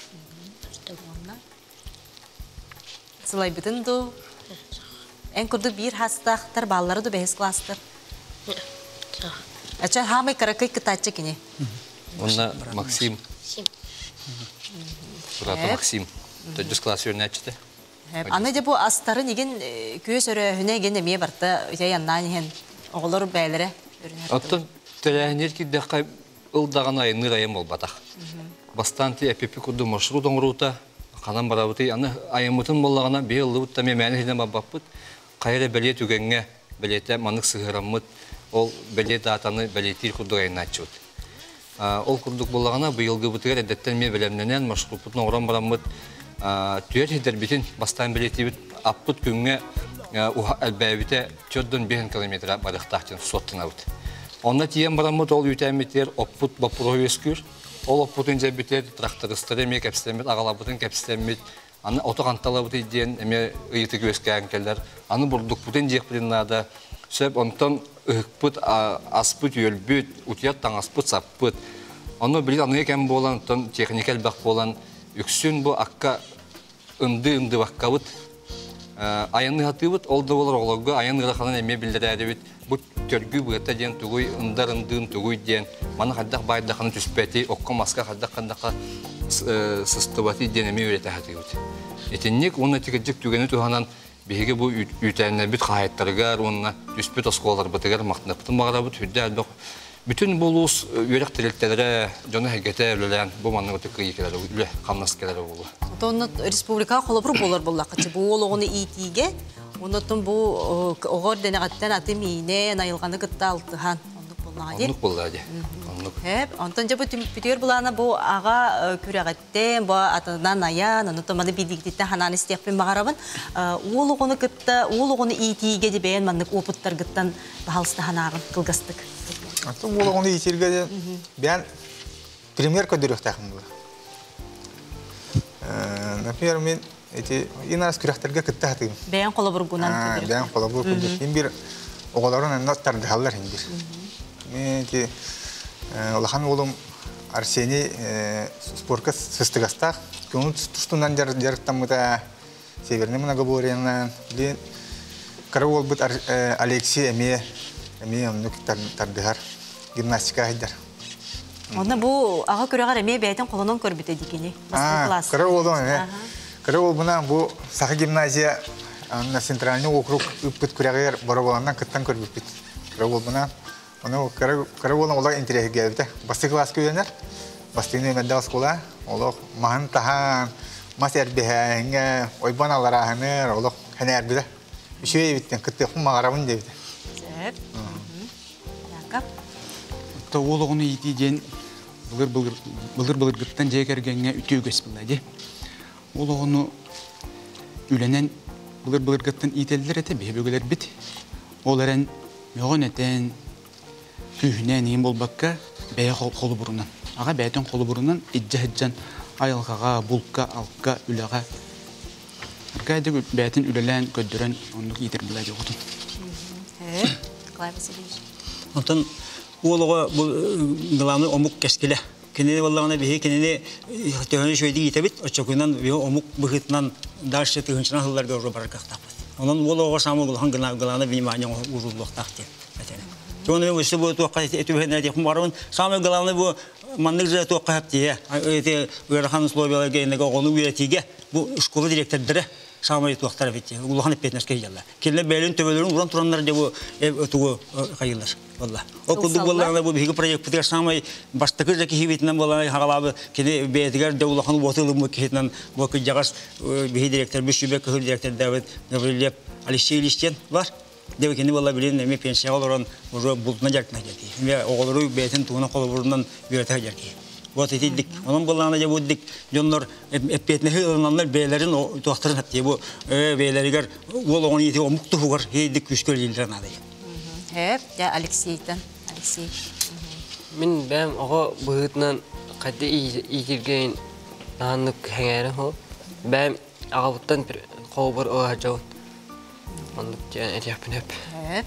Сылай бүтін ду. Ән күрді бір хастақтар, баллары ду бәйіз кластыр. Әча хамай каракай кытачы кене. Онна Максим. Брата Максим. Төрт класс өрнәчті. Аны де бұл астары неген көз өрі хүне ген әме барты, өте яннан еген оғылыр бәйлері. Оттан төләңер киддәққа ылдаған айыныр айым ол батақ. Бастанты әпепі күрді маршрут оңыруыта, қанан барабыты, аны айымытын болағына бейілді бұтта мен мәні хеден бабаппыт, қайыры бәлет үгенге, бәлеті манық сығырамыт, ол бәлет атаны бәлетір күрді айын атшыт. Ол күрдік болағына бейілгі бұтығар әдеттен мен бәлемненен маршрутын оңыран барамыт, түйер хедер бетін бастан бәлеті біт, аппыт күнге әлбәбіте төрт бес километр барықтақтен соттың ауыт. Онна тиен барамыт ол үйтәметтер оппут бапырой өскүр, ол оппутын жәбітер тракторыстыр еме кәпістемет, ағалабытын кәпістемет, аны отоғанталабыты дейін еме ұйыты көскән келдер, аны бұрдық бұтын жек біліннада, сөп онтан ұқпыт, аспыт, өлбіт, ұтияттан аспыт, саппыт. Оны білет аны екен болан, техникал бақ болан, үксін бұл аққа ынды-ынды баққабыт, айаны хатыбыт, ол да болар оғылығы, айаны ғырақанын әме білдері әребіт, бұл төргі бұғыта ден түгүй, ындар ындығын түгүй ден, маны қаддақ байдақаны түспәті, оққа масқа қаддақ қандаққа сыстыбаты ден әме өреті хатыбыт. Етіннек, оны текеджік түгені туғанан, бейге бұл үйтәліне бүт қайаттарығар, онына түспет осқолар бұтығар, мақтынапытын бағыра бұт, хүдді әлбақ. Bütün bulus yörek tiriltelere, jonu hegete ölen bu manı öteki yikeler, üle kamnaskeler oldu. Onu Respublika kolabır bolar bollaqçı. Bu oluğunu itiге, ondan bu oğur denegatten atı mine, nayılğanı gıtta altıhan. болнаға де. Онлық болады. Онлық. Хеп, онтон жабы бүтер булана бу ага күрәгәттен, бу атынан аян, аны томаны бидиктен ханан истекпен багарабын. Ул угыны кытта, ул угыны итиге де бәян маннык опыттар гыттан баһалсты ханагын кылгастык. Аты ул угыны итирге де бәян пример көдөрөк тахым була. Э, например, мен эти инас күрәхтәргә кытта хатым. Бәян колобургунан көдөрөк. Бәян колобур көдөрөк. Бир оголарын аннаттар дәһәлләр инде. Мен ки Улахан улым Арсений спортка сыстыгастах, көңіл тұстынан жарықтамыда северный многоборьянан, білен кары ол бұд Алексей әме, әме өмнік тардығар гимнастика айдар. Онда бұл аға көріғар әме бәйтін қолынан көрбіті декені? Кары ол оны, кары ол бұна бұл сақы гимназия центральный округ үппіт көріғар бары боланнан кыттан көрбіт. Кары ол бұна Onu karabolan olay interesi geldi. Bastı klas köyler, bastığını medal skola, olak mahan tahan, maser behenge, oybanalara hanır, olak haner bile. Bir şey bitten, kıtı kum mağarabın devdi. Evet. Yakap. Ta olağını yitiyen, bılır bılır bılır bılır gıttan jekergenge ütüy gösbüldü. Olağını ülenen bılır bılır gıttan iteldiler ete bebögeler bit. Olaren yoğun eten Kühüne neyim bolbakka bәе қолы бұрынан. Аға бәйтін қолы бұрынан иджа-иджан айылғаға, бұлққа, алққа, үліға. Арқайды бәйтін үлілән, көддірін, ондық етер біләді оғытын. Қалай Васильевич? Онтан, олыға ғыламны омық кәскелі. Кенені болағына бейі, кенені төхені шөйді етебет, очақуынан омық бұғытынан даршы түйіншінен ғылларға ұры барар қақтақпыз. Онан олыға самы ғылған ғыланы бейманен ұрылуқтақ деп. Тоны өсі бұл туаққа етугенде де құмарауын, самы ғыланы бұл маннық жа туаққа әптеге, өте өріқан условиялар гейіндегі оғылы үйретеге, бұл школы директордары самы туақтар әпетте, ұлыған әппетінеске елі. Келіне бәлін төбелерін ұран тұранлар де бұл өтуі қайылар. Ол күлді болағында бұл бейгі проект бұтығар самы баштықы жаки хебетінен болағына қағалабы, кені бәйтігер де ұлыған ұлытылы кехетінен бұл күлжағас бейгі директор, бүшібек күл директор Давид Гаврилев Алексей Ильичтен бар. Девекені бола білен, әме пенсия оларан уже бұлтына жарқына жерке. Әме оғылыру бәйтін туғына қолы бұрындан бүйреті жерке. Вот етедік. Оның болағына же бұддік, жонлар әппетіне ғыланлар бәйлерін туақтырын әпте. Бұл бәйлерігер ол оғын еті омықты ғығыр, едік күшкөл елдерін ады. Әп, я Алексейден. Алексей. Мен бәм оға бұғытынан қадды егерген нағанлық әңәрі ғыл. Бәм ағабыттан қолы бір оға жауын. Anlık yani eriyapın hep. Evet.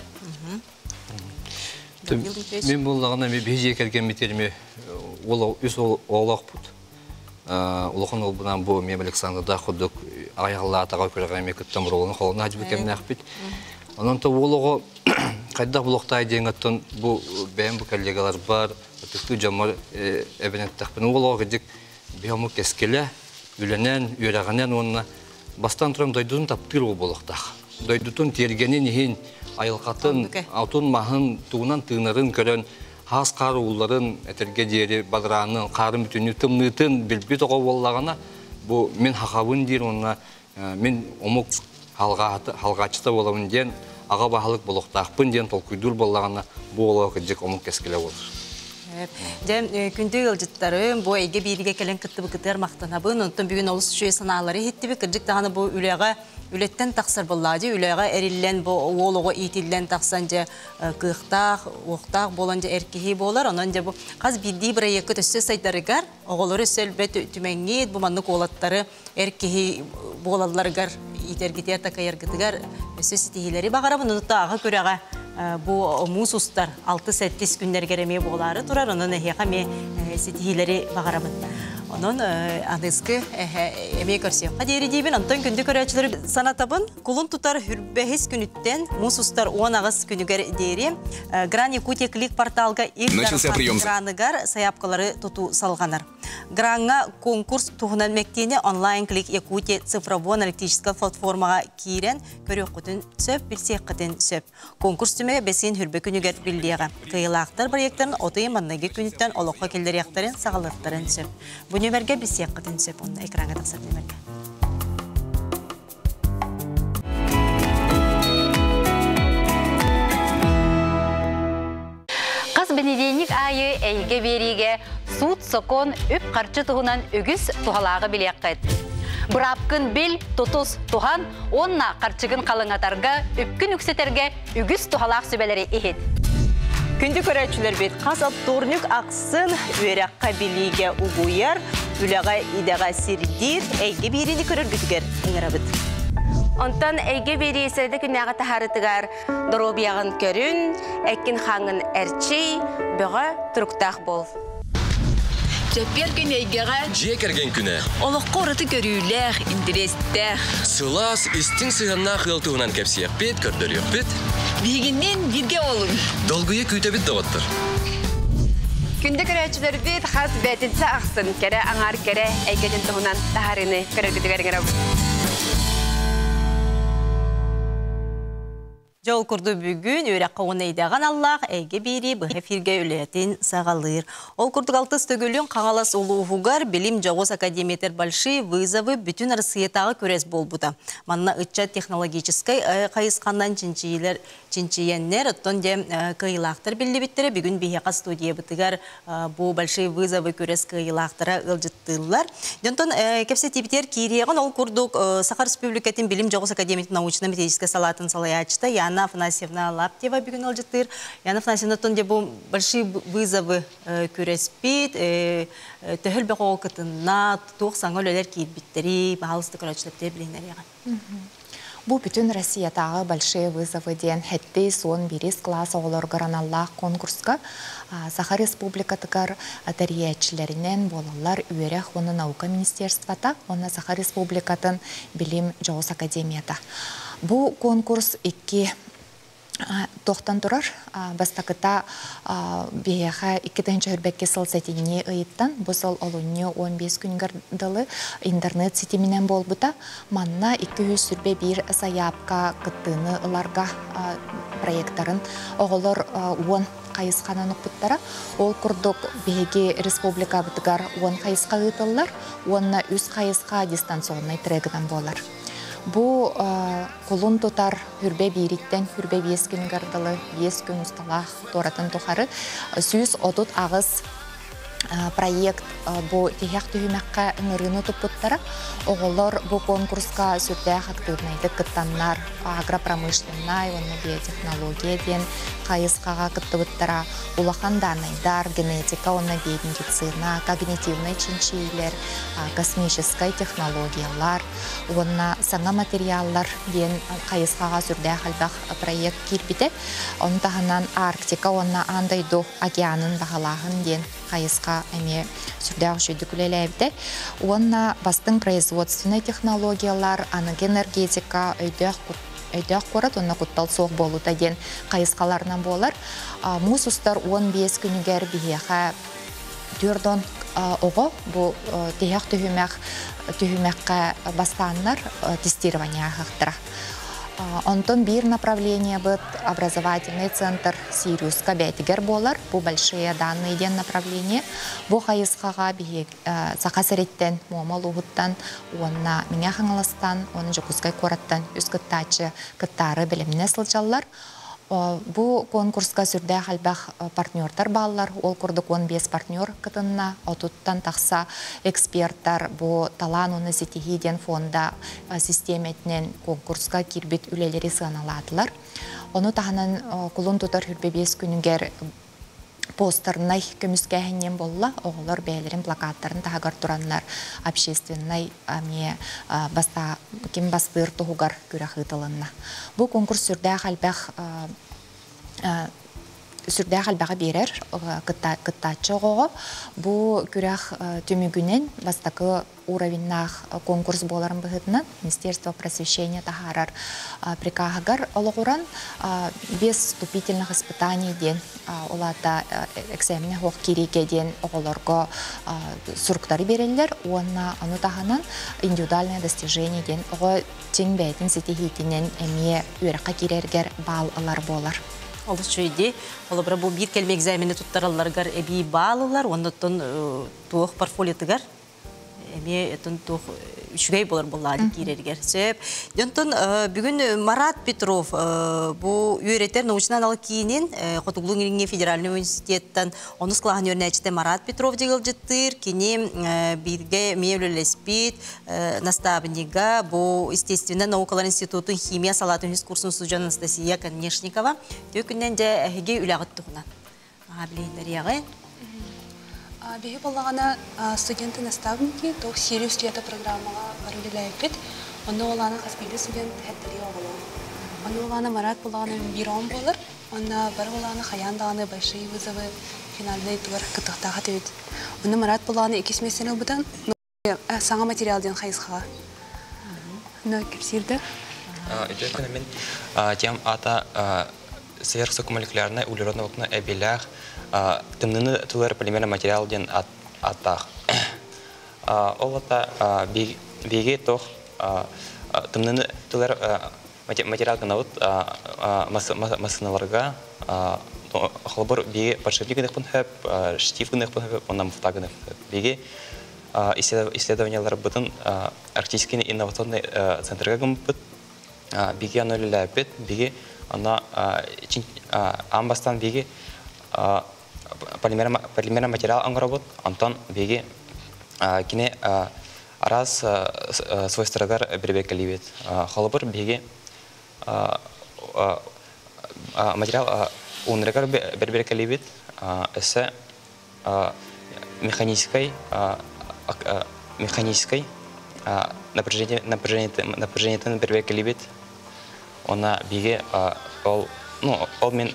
Мен болағына мен бейже келген метеріме үз олақ бұд. Олақын ол бұнан бұл мен Александрда құдық аяғылы атаға көріға еме күттен бұр олының қолына әжі бекемін әқпет. Онын та олығы қайдақ бұлықтай дейін әттін бұл бәйін бұл коллегалар бар, түкті жамар әбінеттіқпін. Олығы кедік бейомы кескелі, үленен, үйерағанен онына бастан тұрам дойдудың таптыр ол болықтақ. Дойдутун тергенин хин айылқатын аутун махын туғынан тыңнарын көрін хас қары ұлларын әтерге дері бадыранын қарын бүтіні тымнытын білбет оға болағана бұл мен хақабын дейір онына мен омық халғачыта боламын ден аға бағалық болуқтақпын ден толкүйдур болағана бұл олығы күджек омық кескелі olur. Дем күнді ғылжыттарым, бұл әйге бейдіге кәлін күтті бұқытыр мақтанабын, онтын бүгін олыс шүйе саналары хетті бі кіржік дағаны бұл үлеға үлеттен тақсыр болады, үлеға әрілен бұл олығы итілден тақсан же қықтақ, оқтақ болан же әркеғи болар, онын же бұл қаз білдей бір әйеккі төсі сайдарығар, оғылары сөлбет түмәңгейд, бұл маннық олаттары әркеғи боладыларығар, итергетер тақайыргытығар, сөз сетихилері бағарабын, ұнытта аға көреға bu musustар алты сәттес күндер кереме болары тұрар, onun әхеқаме сетихилері бағарабын. Onun anızgı emeği görsüyor. Hadi eri deyibin, ondan күнді көрәчілері санатабын. Kulun tutar hürbәхес күніттен, musustар он ағыз күнігер дейірі. Гран Якутия клик порталға егдар граныгар саяпқалары тұту салғанар. Гранға конкурс туғынан мәктені онлайн клик Якутия цифровой аналитическая платформаға кейрен көрек құтын сөп, білсек құтын сөп. Конкурс түмеге бәсен хүрбе күнігер білдеға. Қиылақтар проекттарын отайын маннағы күніттен олыққа келдер яқтарын сағалықтарын сөп. Нөмерге білсек құтын сөп, оны экранға тақсат нөмерге. Тоғыз бенедейник айы әйге бериге суд сокон үп қарчы тұғынан үгіз тұғалағы білек қайд. Бұрапкын бел тұтыз тұған, онна қарчығын қалыңатарға үпкін үксетерге үгіз тұғалақ сөбелері ехет. Күнді көрәтшілер бет қас аптурнық ақсын өрәққа біліге ұғуяр, үліға идаға сердир, әйге берені көрір бүтігер еңірабыд. Онтан әйге бері сәді күнәға тахарытығар дұробияғын көрін, әкін қаңын әрчей, бұға тұрықтақ бол. Жаппер күн әйгеға жекерген күні олыққа ораты көрілер, интерестер. Сылас істің сығанна қылтуынан кәпсияқ бет, көрдіріқ бет. Бегіннен бірге олын. Долгуе күйті бет доғыттыр. Күнді көрәтшілер бет қаз бәтінсі ақсын, кәрі аңар кәрі әйгеден тұғынан тахарыны көрігідігер Жол күрді бүгін өрәққа оны айдаған Аллах әйге бері бұл эфирге үләтін сағалыр. Ол күрдік алтыс төгілін қағалас олу ұғығар білім жоғыз академиятер большие вызовы бүтін арсиетағы көрес бол бұда. Манна үтчат технологическай қайысқандан чинчиеннер, оттон де қиылақтыр білі біттірі бүгін бейеқа студия бұтығар бұл большие вызовы көрес қиылақтыра ұлжыттылар. Дентон кепсе типитер кейреген ол күрдік Саха Республикатын білім жоғыз академиятер научно-методический салатын салаячта Яна Афанасьевна Лаптева бүгін алжыттыр. Яна Афанасьевна тонде бұл большие вызовы көреспейд, төхіл бәқ ол кітінна, туқ саңы өлелер кейбіттері, бағалысты көрәтшіліктер білінер еған. Бұл бүтін Россиятағы большие вызовы ден хәтті сон берес класс оғылар ғараналлақ конкурсқа Саха Республикатығар тәриятшілерінен болалар үйерек оны наука министерствата, оны Саха Республикатын білім жоғыз академията. Бұл конкурс екі тоқтан тұрар, бастақыта бейеға екі тәнші үрбәкке сыл сәтіне ұйыттан, бұл сыл олуыне он бес күнгардылы интернет сетеменен бол бұта, манна екі жүз сүрбе бір саяпқа күттіні ұларға проекттарын оғылыр он қайысқанан ұқпыттара, ол күрдік бейге республика бұтығар он қайысқа ұйтылар, онына үз қайысқа дистанционный трегідан болар. Бұл құлын тұтар үрбе бейриттен, үрбе бес күн ғардылы, бес күн ұсталақ торатын тұқары, сүйіз отут ағыз проект бұл тегек түйімәққа ұңырыны тұппыттара, оғылыр бұл конкурсқа сүрдәқ активнайды кыттаннар, агропромышленнай, оны биотехнология ден қайысқаға кыттыбыттара, улахан данайдар, генетика, оны биомедицина, когнитивный чинчилер, космической технологиялар, оны саңа материаллар ден қайысқаға сүрдәқ албақ проект кирбіде, оны тағынан Арктика, оны андайду океанын бағалағын ден қайысқа әме сүрдәғ жүйді күлеләйбді. Онна бастың производственный технологиялар, анық энергетика, өйдәқ қорат, онна құттал соқ болу деген қайысқаларынан болар. Мұсыстар он бес күнігер бейеға түрден оғы, бұл тегек түйімәққа бастанлар тестирования қақтыра. Онтон бір направление быт образовательный центр Сириуска бәйтігер болар. Бұл большие данные ден направление. Бұл қайысқаға бейек сақа сәреттен, момал ұғыттан, онына меңе қаңылыстан, оны жүкізгай қораттан үз кыттачы кыттары біліміне сылжалар. Бұл конкурсқа сүрді қалбақ партнердар балылар, ол күрдік он бес партнер кытынна, отуттан тақса эксперттар бұл талан оны зетегейден фонда системетінен конкурсқа кирбет үлелері сығаналадылар. Оны тағынан құлын тұтар үрбе бес күнігер постернай көміскәхінен болла, оғылар бәйлерін, плакаттарын тағығар тұранлар общественнай аме баста кем бастыр тұғығар көрі қытылынна. Бұл конкурс сүрді қалбақ сүрдәқ албаға берер кыттачы оғы. Бұл күрәқ төмігінен бастақы уровеннақ конкурс боларын бұғытынан Министерство просвещения тахарар прикағығар олығыран без вступительных испытаний ден олата экзамене хоқ кереге ден оғыларға сұрықтары берелер. Онна оны тағынан индивидуальное достижение ден оғы тең бәйтін сетехейтінен әме өріққа керергер бал алар болар. Олыс жүйде, олы бұра бұл бір келме экзамені тұттараларғар әбей балылар, оннаттан туық портфолиятығар эме этон тух үчгей болар буллады кирергер сөп. Донтон бүгүн Марат Петров бу үйрөтер научный аналог кийинин Котуглуң Иринге федеральный университеттен онус клаган өрнәчте Марат Петров дегел жыттыр кини бирге мевлелеспит наставнига бу естественно наукалар институтун химия салатын курсын сужан Анастасия Конешникова төкүннән дә әһиге үләгәт тугынан. Аблейдер Беги болағана студенты наставники, то Сириус лето программаға барылылайпет. Оны оланы қасбейлі студент әттірі оғылы. Оны оланы Марат болағана бирон болыр. Оны бар оланы қаяндағаны большие вызовы финальный тур кытықтаға төйді. Оны Марат болағана екес месені бұдан саңа материалден қайызға. Оны кепсирді? Өтөкіні мен тем ата сверхсокомолекулярный углеродный окна әбелях тымныны тулар полимерный материал ден аттақ. Ол ата беге тоқ тымныны тулар материал гынауыт масыналарға қалбыр беге подшипник гынық бұн хөп, штиф гынық бұн хөп, онна мұфта гынық хөп. Беге исследованиялар бұтын арктический инновационный центрға гым бұт, беге анолі ләпет, беге ана амбастан беге полимерный материал аңғырабыт, антон беге кене араз свойстырағар бірбекелебет. Қалыбыр беге материал ұнырағар бірбекелебет, әсі механической механической напряжениетен бірбекелебет. Она беге ол мен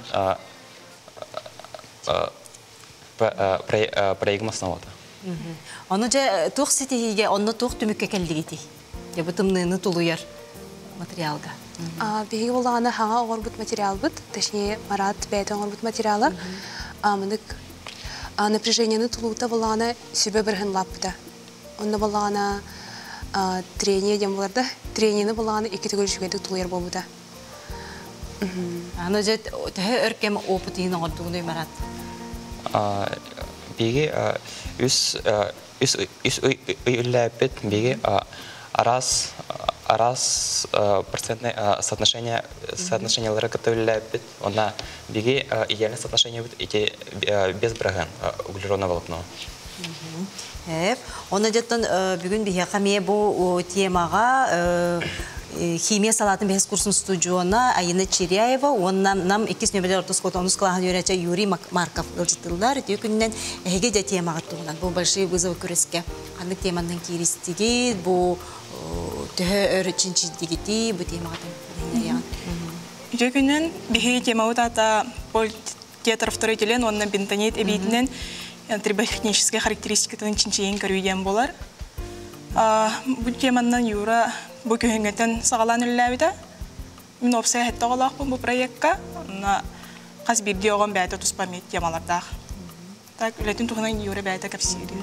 проектім основаты. Оны же тух сетихиге, оны тух түмікке кәлдігеті. Ебі тымныны тулуяр материалға. Беге болағаны хаңа оғыр материал бұд, точнее Марат бәйті оғыр материалы. Мұндық напряжениені тулуыта болағаны сөбе бірхін лап бұда. Оны болағаны трение дем боларда, трениені болағаны екі түгіл жүгеді тулуяр бол бұда. Аны же тәхі өркем опытыйын оғырдығыны Марат? Беге үс үйләпет беге арас процентное соотношениялары кіті үйләпет. Она беге идеальное соотношение без браган углеродного волокна. Оны жеттен бүгін беге қаме бұл темаға химия салатын бәхес курсын студиона Айна Черяева, оннан нам иккис нөмірдер ортос қота оныз қылаған өрәчі Юрий Марков өлжітілдер. Өкіннен әйге де темаға туғынан. Бұл большие вызовы көреске. Қандық теманың керістігі, бұл түхі өрі чинчидігіті, бұл темаға туғынан. Өкіннен беге темауы тата бұл театр второй телен, оннан бентонит әбейтінен триботехническая характеристикатын чинчиен көрүйден болар. Бұл теманнан Юра bu köhüngeten sağlan ülləvidə. Min opsaya hətdə olaq bu proyektə. Qaz bir diyoğun bəyətə tuspamiyet yamalardaq. Tak, ületin tuğunan yürü bəyətə kəpsiyiri.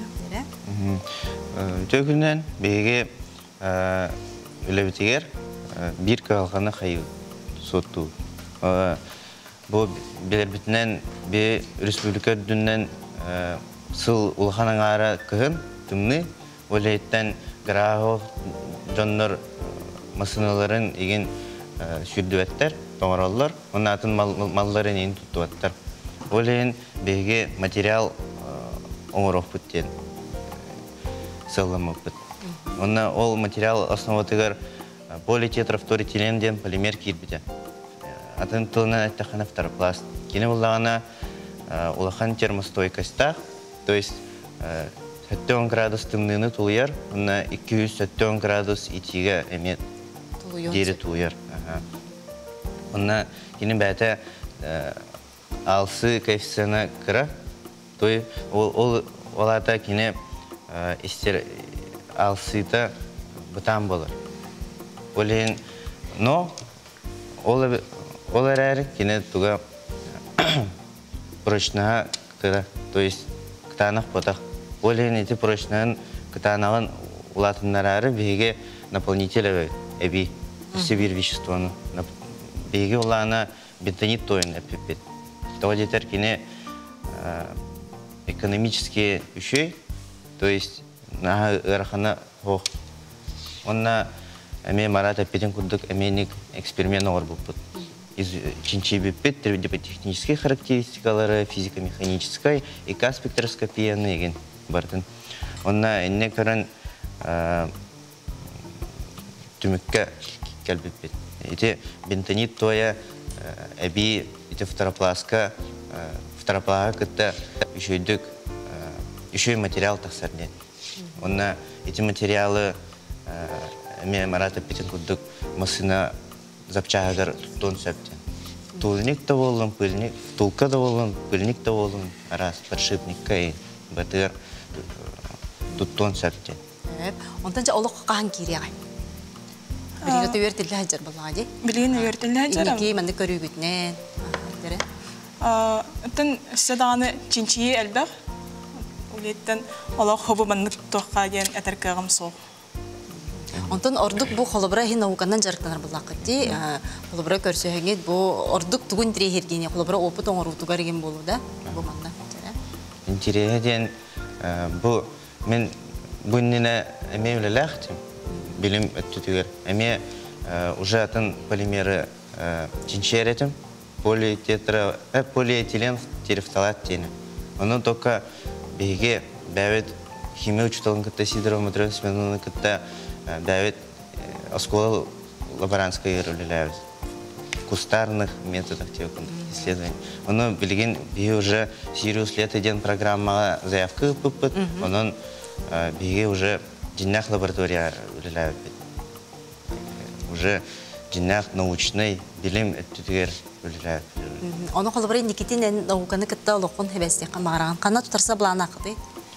Tökündən beyge ülevitiger bir qalğanı xayı sottu. Bu bilerbitindən bir Respublika dündən sıl ulğanın ara kığın tümni öyleyitten Graho Jonlar masinaların igen sürdüvetler, tomarallar. Onun atın malların in tutuvetler. Oleyin bege material oңорох бит. Сылымы бит. Онна ол материал основатыгар полиэтилен полимер кирбите. Атын тылына тахана второпласт. Кене уллагана улахан термостойкостах, то есть сеттен градус тымныны тулуяр, онна iki yüz сеттен градус итиге эмет дери тулуяр. Онна кене бәте алсы коэффициентына кыра, то есть ол олата кене истер алсыта бутан болар. Олен, но олар әрі кене туга прочнаға кыра, то есть кытанақ потақ. Олен эти прочнағын кытанағын улатындар әрі бейге наполнителі әбей, севир веществоны. Бейге олағына бентонит тойын әппепет. Того детер кене экономические үшей, то есть наха ырахана хох. Онна эме марат аппетин курдук эменик эксперимент ор буппут. Из чинчи биппет технические характеристикалары, физико-механической и спектроскопия неген бартын. Онна энне көрөн түмүккө келбиппет. Эти бентонит тоя эби эти второпласка второплага кытта үшөйдүк үшөй материал тахсарден. Онна эти материалы эме марат аппетин курдук масына запчагар тон септен. Тулник да болын, пыльник, тулка да болын, пыльник да болын, раз, подшипникка и батыр тон септен. Онтан жа олық қахан кире ағай? Білген өйертілі әжір болаға де? Білген өйертілі әжір? Мінеке, мәнді көрі күтінен. Онтан седағаны чинчие әлбәқ. Олеттен олық хобы мәнді тоққа ден әтіркіғым соқ. Онтон ордук бу холобра хин науканан жарыктанар булакыти. Холобра көрсөһөңөт бу ордук тугун трехергене холобра опыт оңорутугар ген болу да. Бу манна. Интересен бу мен буннина эмелелехтим билим өттүгөр. Эме уже атын полимеры чинчеретим. Полиэтилен, полиэтилен терефталат тени. Оны только беге бәвет химия учталын кытта сидроматрос менен кытта Давид оскола лаборантской ролевляют кустарных методах исследований. Он билген бие уже Сириус лет один программа заявка пупут, он бие уже динах лаборатория ролевляют уже динах научный билим это ролевляют. Он холобрей Никитин науканы катта локон хебести камаран канат тарса бланакты.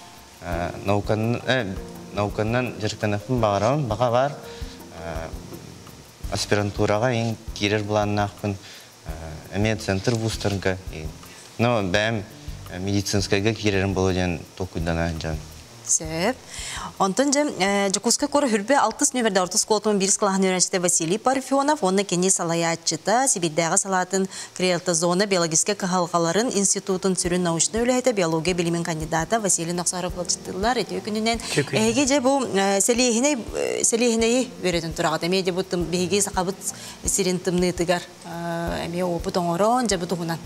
Наукан науканнан жырканафын бағарауын, баға бар аспирантураға ең керер бұланнақпын әме центр вустарынға. Но бәм медицинскайға керерін болу ден тоқуйдана жан. Сөп. Онтон жем, Жакуска коры хүрбе алтыс нөмірді ортыс колтуын бирис қылағын өрәншті Василий Парфионов, онны кені салаятчыта, Сибиддағы салатын креалты зона биологическе кахалғаларын институтын сүрін научны өләйті биология білімін кандидата Василий Нақсаров болчыттылар. Әте өкінінен әйге же бұл сәлейхіней өретін тұрағат. Әме де бұл бейге сақабыт сирен тымнытыгар. Әме опыт оңырон же бұл тұғынан.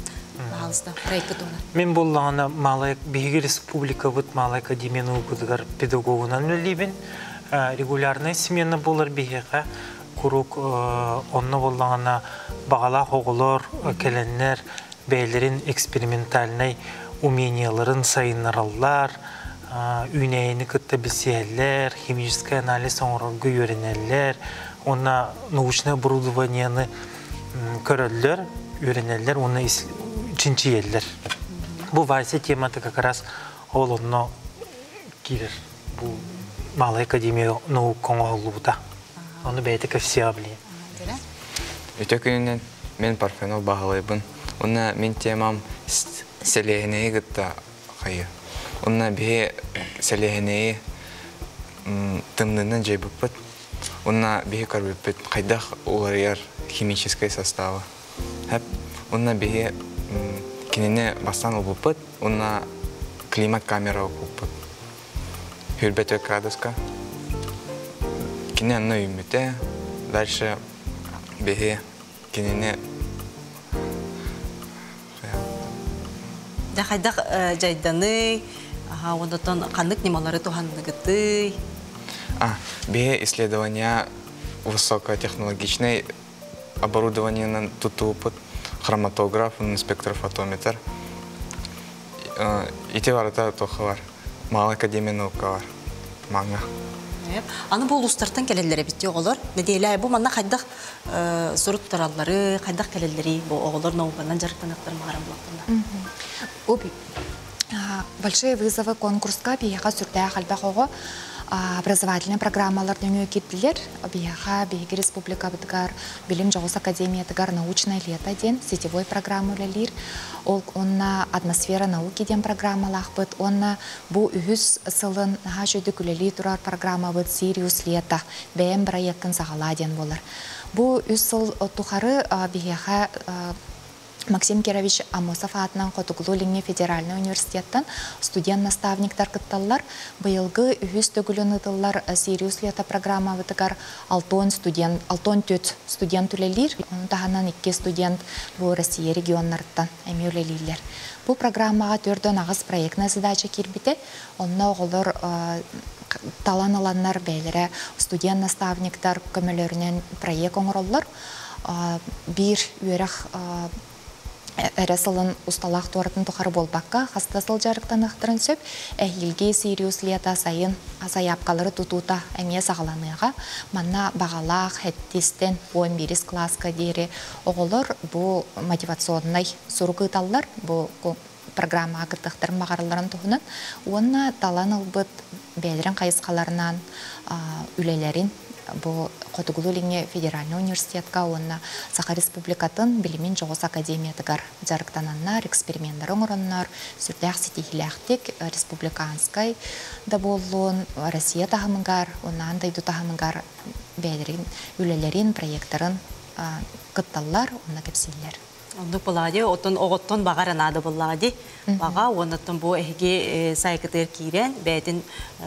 Мен боллағына Малай Бейгі Республика бұд Малай Академияны ұғыдығар педагогынан өлейбін. Регулярный смена болар бейгіға. Күрік онны боллағына бағала қоғылар, кәлінлер, бәйлерін экспериментальный уменияларын сайынаралар, үйнейіні күтті білсейлер, химический анализ оңырғы өрінелер, онна научное оборудованияны көрілдер, өрінелер, онна чинчиеллер. Бу вайсы тематы как раз олонно кирер. Бу Малай Академия наук коңолууда. Оны бәйтікі все аблие. Өте күнінен мен Парфенов бағалайбын. Оны мен темам сәлейінеyi гытта қайы. Оны бе сәлейінеyi тымнынан жайбыппыт. Оны бе көрбіппіт қайдақ оларияр химической составы. Оны бе Кинене бастан улупыт, уна климат камера улупыт. Хүрбет өк градуска. Кине анна үймете. Дальше беге кинене... Да хайдақ жайданы, ондатон қандық немалары туханныгыты. А, беге исследования высокотехнологичной оборудования тутупыт. Хроматограф, спектрофотометр. Ити барыта тоқы бар. Малай Академия наука бар. Маңа. Аны бұл ұстартан кәлелері бітті оғылар. Недейлі бұл манна қайдақ сұрыт тұралары, қайдақ кәлелері бұл оғылар науканнан жарықтан ақтар мағарам бұлақтында. Оби, большие вызовы конкурска бияға сүрдәя қалбақ оғы образовательный программалар дүние кеттілер. Бияға Бейгі Республика бұдығар, Білім Жоғыз Академия тұғар научный лето ден, сетевой программы өлелер. Ол онна атмосфера науки ден программалақ бұд. Онна бұл үйіз сылын жөді күлелі тұрар программа бұд Сириус лето. Бәйім проекттің сағала ден болар. Бұл үз сыл тұқары бияға Максим Кирович Амосов атынан Котугулу Линге федеральный университеттен студент-наставниктар кытталлар. Быйылгы үһүс төгүлүн ытыллар Сириус лета программа вытыгар алтон студент, алтон төт студент үлелир. Таханан икки студент бу Россия регионнарттан эми үлелилер. Бу программага төрдөн агыс проектная задача кирбите. Онна оголор талан аланнар бәйләре студент-наставниктар көмөлөрүнөн проект оңороллар. Бир үйрәк әрәсілін ұсталақ туаратын тұқары болбаққа хастасыл жарықтан ақтырын сөп, әйілге Сириус лета сайын азаяпқалары тұтута әме сағаланыға, манна бағалақ, әттестен он бирис класска дейірі оғылыр бұл мотивационный сұрғыталар, бұл программа ағыртықтырын мағарыларын тұғынан, оны талан ұлбыт бәлірін қайысқаларынан үлелерін Бу Котугулу Линге федеральный университетка онна Саха республикатын билимин жоғыс академиятыгар жарықтананнар, эксперименттар оңыроннар, сүрдәк сетихиләхтик республиканскай да болуын, Россия тахымыгар, оннан дайду тахымыгар бәлерин, үлелерин, проекттарын кытталлар, онна кепсиллер. Онды бұлади, отын оғыттын бағар анады бұлади. Баға, оныттын бұл әйге сайқытыр кейрен, бәйтін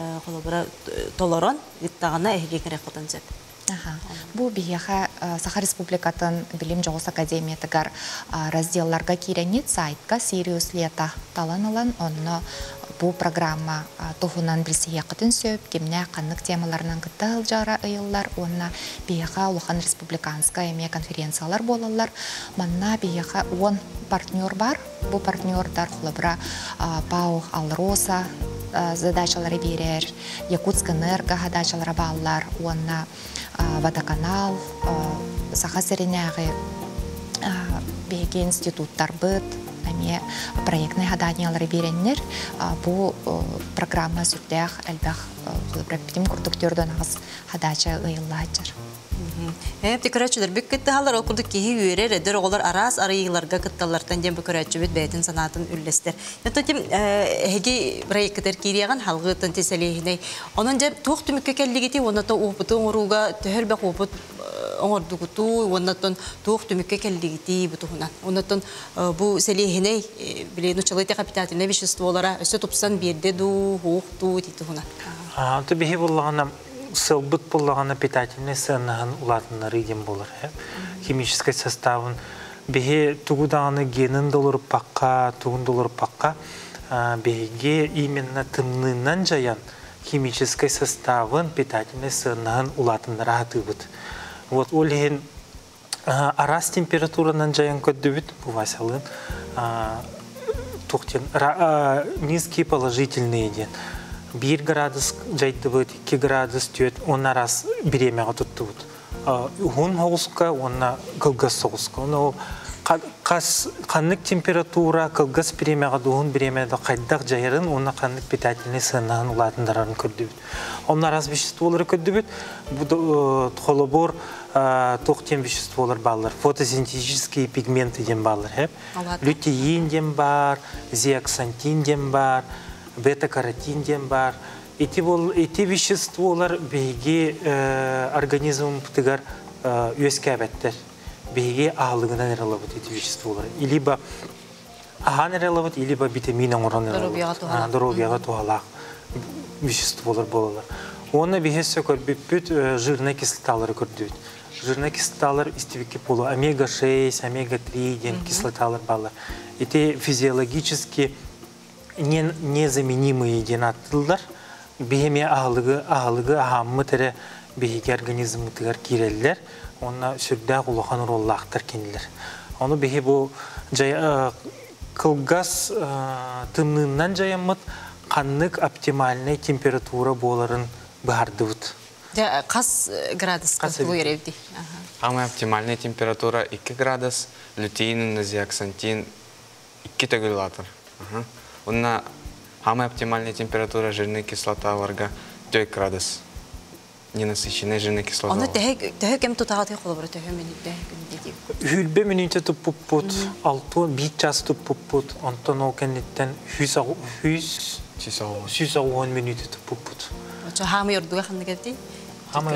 толорон, үттағына әйге кірек құтын зет. Бу бияха Саха республикатын билим жоғыс академиятыгар разделларга киренет сайтка Сириус лета таланылан, онны бу программа тухунан билсие қытын сөп, кемне қаннық темаларынан кытта жара ыйыллар, онна бияха Улухан республиканска эме конференциялар болалар. Манна бияха он партнер бар, бу партнердар хулабра Пау Алроса задачалары берер, Якутск энерго задачалары баллар, онна Водоканал, Саха Сереняғы беге институттар быт, әме проектный гаданиялары береннер, бұл программа сүрдәқ әлбәқ құлыбыраппетім күрдіктөрден ағыз гадача ұйылла жар. Әпті көрәтшілер бүк кетті халар ол күрдік кейі үйерер, әдір оғылар арас арайыларға кытталардан дем бүк көрәтші бет бәйтін санатын үллестер. Ятотим әге проекттер кейрияған халғыттың тесәлейіней. Онын жеп туық түмікке кәлдігеті, оннатын опыты оңыруға төхірбәк опыт оңырдығыту, оннатын туық түмікке кәлдігеті бұтығынан. Оннатын бұл сәлейіней, білейін ұчалайты капитативне веществолара өсі тұпсан берде ду, хоқту дейті Сылбыт болағана питательный сырнағын улатынлары дем болар. Химический составын беге тугудағаны генін долыр паққа, туғын долыр паққа беге именно тымнынан жаян химический составын питательный сырнағын улатынлары атыбыт. Вот олеген арас температуранан жаян көддібіт, бұвасалын, низкие положительные ден. Bir градус жайды бұд, iki градус түйет, онна раз беремеға тұтты бұд. Hun хоғысқа, онна қылғас соғысқа. Қанлық температура қылғас беремеға дұғын беремеға қайдақ жайырын, онна қанлық питательный сынағын ұлатындарын көрді бұд. Онна раз веществолары көрді бұд, бұд холобор тоқтен веществолар балар, фотосинтетические пигменты ден балар. Лютеин ден бар, зеаксантин ден бар, бета-каротин ден бар. Эти веществолар бейге организм птыгар өске әбәттер. Бейге ағылығынан әралабыд эти веществолар. Илиба аған әралабыд, илиба витамин оңыран әралабыд. Дорогияға туғалақ веществолар болалар. Оны бейге сөкір бүт жирна кислоталары көрдід. Жирна кислоталар истивеке болу. омега шесть, омега три ден кислоталар балар. Эти физиологически незаменимые денаттылдар. Бейме ағылығы, ағылығы ағамы тәрі бейге организмы тігер керелілер. Оны сүрді ұлыған ұроллақтар кенілер. Оны бейге бұл қылғас тымнынан жайымыд қанлық оптимальный температура боларын барды бұд. Қас градус қылу еревді? Самая оптимальная температура iki градус, лютеин, зеаксантин iki төгілатыр. Онна самая оптимальная температура жирной кислота варга төрт градус. Ненасыщенная жирная кислота. Оны тәһі кем тұтағаты қолы тәһі минутте күндеді? Хүлбе минутте тұппұппұт, алты бит час тұппұппұт, онтан ол кәнеттен жүз он минутте тұппұппұт. Хамы ердуға қанды кәпті?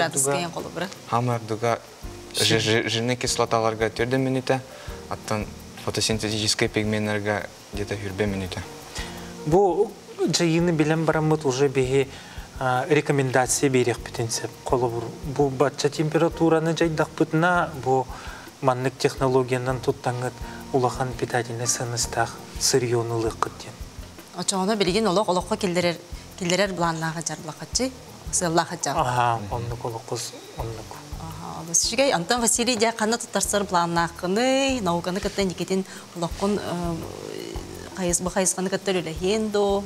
Хамы ердуға жирный кислоталарға төрт минутте, аттан фотосинтетическая пигментlarga где-то хүрбе минута. Бу жайыны билен барамыт уже беги рекомендация берек битенсе. Колобур бу батча температураны жайдак бутна бу маннык технологиянан туттаңыт улахан питательный сыныстах сырьонылык кыттен. Очоңна билген олок олокко келдерер келдерер бланнага жарлакачы. Сыллахача. Ага, оннук олоккыз оннук. Ага, алысыгай Антон Василий дя канна тутарсар бланнакыны, науканы кыттан никетин олоккон кайыс бу кайысканы кыттар үлехендо.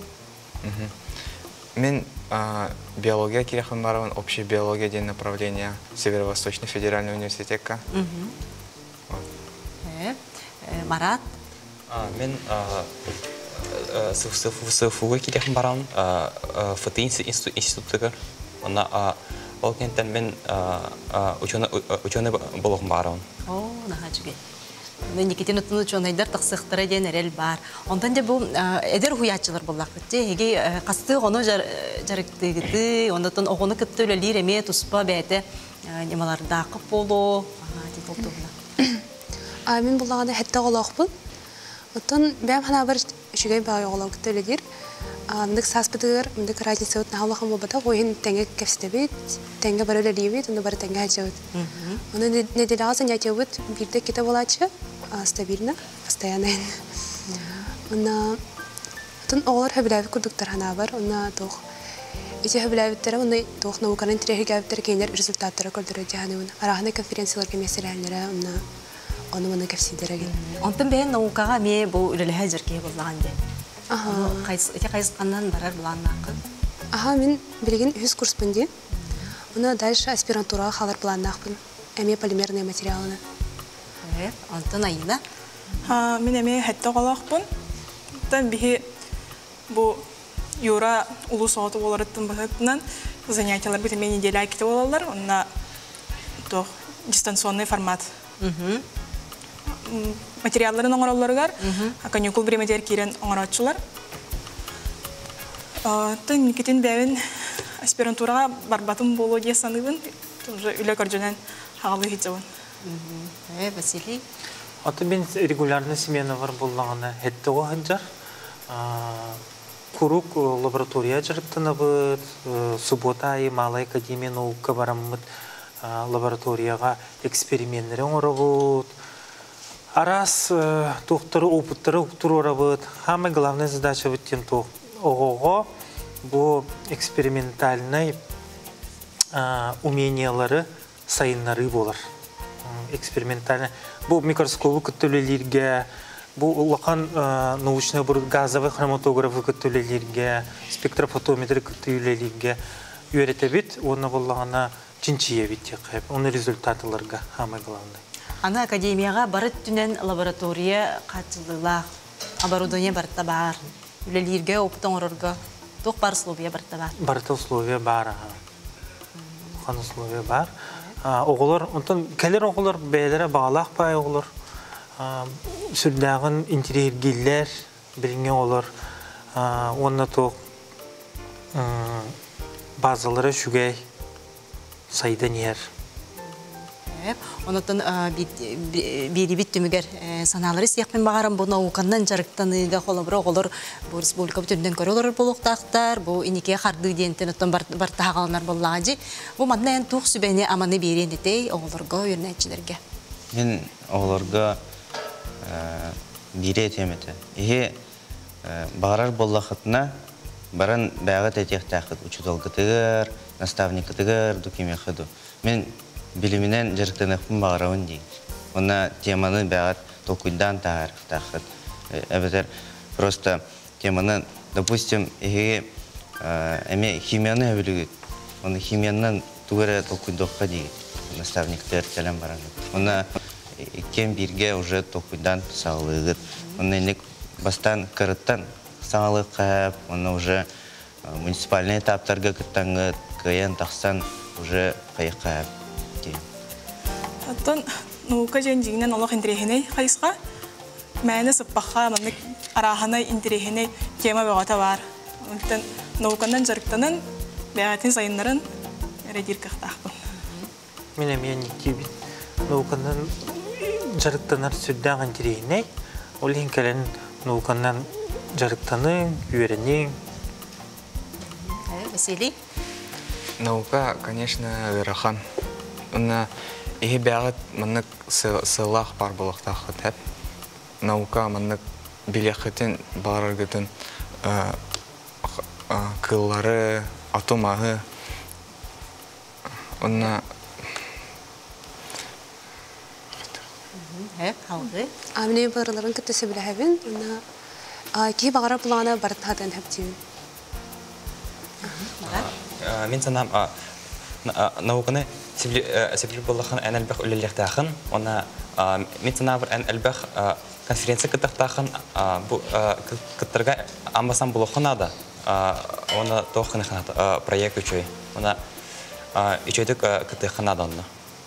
Мен биология кирехын барабын, общая биология ден направление Северо-Восточный федеральный университетка. Марат? Мен СФУга кирехын барабын, ФТИ институттыгар. Онна ол кенттен мен ученый болуғын барабын. О, нахачыгай. Никитин утун ученыйдар тақсықтыра ден әрел бар. Ондан де бұл әдер хуячылар болақ күтті. Еге қасты ғоны жарықтығыды, ондатын оғыны күтті өлелер әме тұспа бәйті немаларда қып болу. Мен болағанда хәтті ғолақ бұл. Оттан бәм хана бір үшігей бәғай ғолақ күтті өлелер. Мындық саспыдығыр, мындық разница өтін ғалақым болбада, ойын тәңге кәпсітебет, тәңге бар өлелейбет, онда бар тәңге әжеует. Оны неделі ғазын әтеует, бірді кете болачы, стабильно, постоянно. Оны оғылар хөбіләві күрдіктар хана бар, оны тоқ. Эти хөбіләвіттері, оны тоқ науканын тірехігәвіттері кейінер результаттары көрдірі дегені. Арағына конференцияларға меселәлері, оны мұны кәпсидереген. Онтын бәйін наукаға ме бұл өлелі әзіркей болағанды. Эти кайыскандан барар бланнақы? Аха, мен білген үз курс бінде. Оны дальше аспирантураға қалар бланнақпын. Әме полимерные материалыны. Антон айына? Мен әме хәтті қалақпын. Тан бігі бұл юра ұлы соғыты оларыттың бұғытынан занятиялар біті мен неделя кетіп олалар. Онына дистанционный формат. Материалларын оңыраларығар, каникул бремедер керен оңыратшылар. Тын кетен бәуін аспирантураға барбатым болу де саныбын, үлі көрженен хағалы хитсауын. Василий? Аты мен регулярны семена бар болағына әтті оғанжар. Курук лаборатория жарықтыны бұд, суббота айы Малай академия наука барамыд лабораторияға эксперименттері оңыры бұд. Арас тоқтары, опыттары тұр орабыд. Хамы главная задача бүттен тоқ. Оғоға бұл экспериментальный умениялары сайынлары болар. Экспериментальный. Бұл микроскопы күттілелерге, бұл ұлақан научный бір газовый хроматографы күттілелерге, спектрофотометрі күттілелерге үйреті бет, оны болағына чинчия бетте қайып. Оны результатыларға хамы главный. Ана академияға барыт түнен лаборатория қатылылақ, оборудование барытта бар. Үлелерге, опытын орырға, тоқ бар условия барытта бар. Барытта условия бар. Қан условия бар. Оғылар, онтан кәлер оғылар бәйлері бағалақ бай оғылар. Сүрдәғын интерьергелер білінген олар. Онына тоқ базалары шүгәй сайдан ер. Онотон бери бит түмүгер саналары сияқпен бағарам бұл науканнан жарықтаныға қолабыры оғылыр бұл республика бүтінден көрілер болуқтақтар, бұл инеке қарды дейінтен оттан бартағалынар боллағаджи. Бұл маднайын туқ сүбәне аманы берен етей оғылырға өрнәтчілерге. Мен оғылырға бере етеметі. Еге бағарар боллақытына баран бәғыт әтек тәқіт учудалғытығыр, наставникытығыр, дұкеме қыду. Мен билиминен жарықтанықпын бағарауын дейін. Она теманы бәғат толкуйдан тағар тақыт. Әбетер просто теманы, допустим, еге әме химияны әбілігіт. Оны химиянан туғыры толкуйдоққа дейін. Наставниктер тәлем бараны. Она кем бірге уже толкуйдан сағылығыт. Оны енек бастан кырыттан сағылық қайып. Оны уже муниципальный этаптарға күттаңғыт, кайын тақсан уже қайық қайып. Аттан наука жеңжігінен олық интерехіней қайысқа, мәні сыппаққа, мәнік араханай интерехіней тема бәғата бар. Оттан науканнан жарықтанын бәғатын сайынларын әрәдер қақтақпын. Мен әмейін ектебін. Науканнан жарықтанар сүрдәң интерехіней Ол хинкелен науканнан жарыктаның, үйренең. Василий? Наука, конечно, ырахан. Уна ихи бягат маннык сылах бар болуктах хәп. Наука маннык билехетен барыргытын кыллары, атомагы. Уна Хәп, халгы. Амне барыларын көтөсө биләһәбен. Уна ки багара планы бартадан хәптин. Мен санам науканы сәбилі болған ән әлбәқ өлелектәқын, оны мен санам бір ән әлбәқ конференция кіттақтақын кіттірге амбасан болуқын ады, оны тоқын қанат проект үшөй, оны үшөйдік кіттіқын ады оны.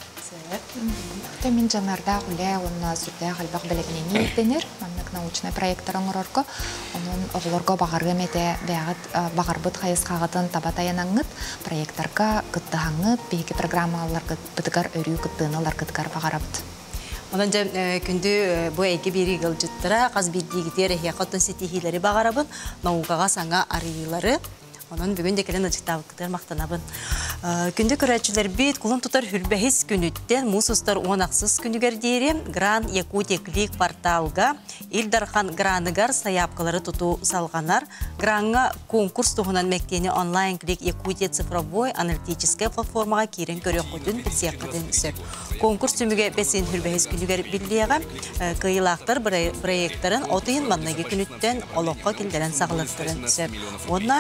Мен жанарда үлі оны сүрді қалбақ білігінені еттенер, маннық научный проекттарын ұрырғы, оның оғылырға бағарғы мәді бағарбыт қайыз қағытын табатайын аңыт, проекттарға күттіғаңыт, бейгі программалар бұтығар өрі күттіғынылар күттіғар бағарабыт. Онан жа күнді бұл әйге бері ғылжыттыра, қаз бірдегідері яқатын сетихилері бағарабын, науғаға саңа арыйлары, Onun bugün de gelen açıktalıklar maqtanabın. Күнді көрәтшілер бейт, құлын тұтар хүрбәхес күніттен, мұсыстар оңақсыз күнігер дейірі, Гран Якутия клик порталға, Илдархан Граныгар саяпқалары тұту салғанар, Гранға конкурс тұғынан мәктені онлайн клик Якутия цифровой аналитическая платформаға керін көрек құтын бітсияққатын сөп. Конкурс түміге бәсен хүрбәхес күнігер білдеға, қиылақтар проекттарын отыйын маннағы күніттен олыққа келдерін сағылықтырын сөп. Одна,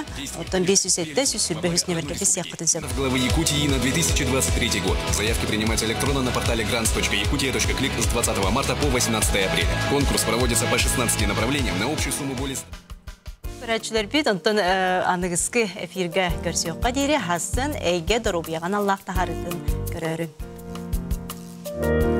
Главы Якутии на две тысячи двадцать третий год. Заявки принимаются электронно на портале grants точка якутия точка клик с двадцатого марта по восемнадцатое апреля. Конкурс проводится по шестнадцати направлениям на общую сумму более... Көрәтшілер бейт, онтан анығызғы эфирге көрсеуққа дейірі, хасын әйге дұру бияған Аллах тахарытын көрерін.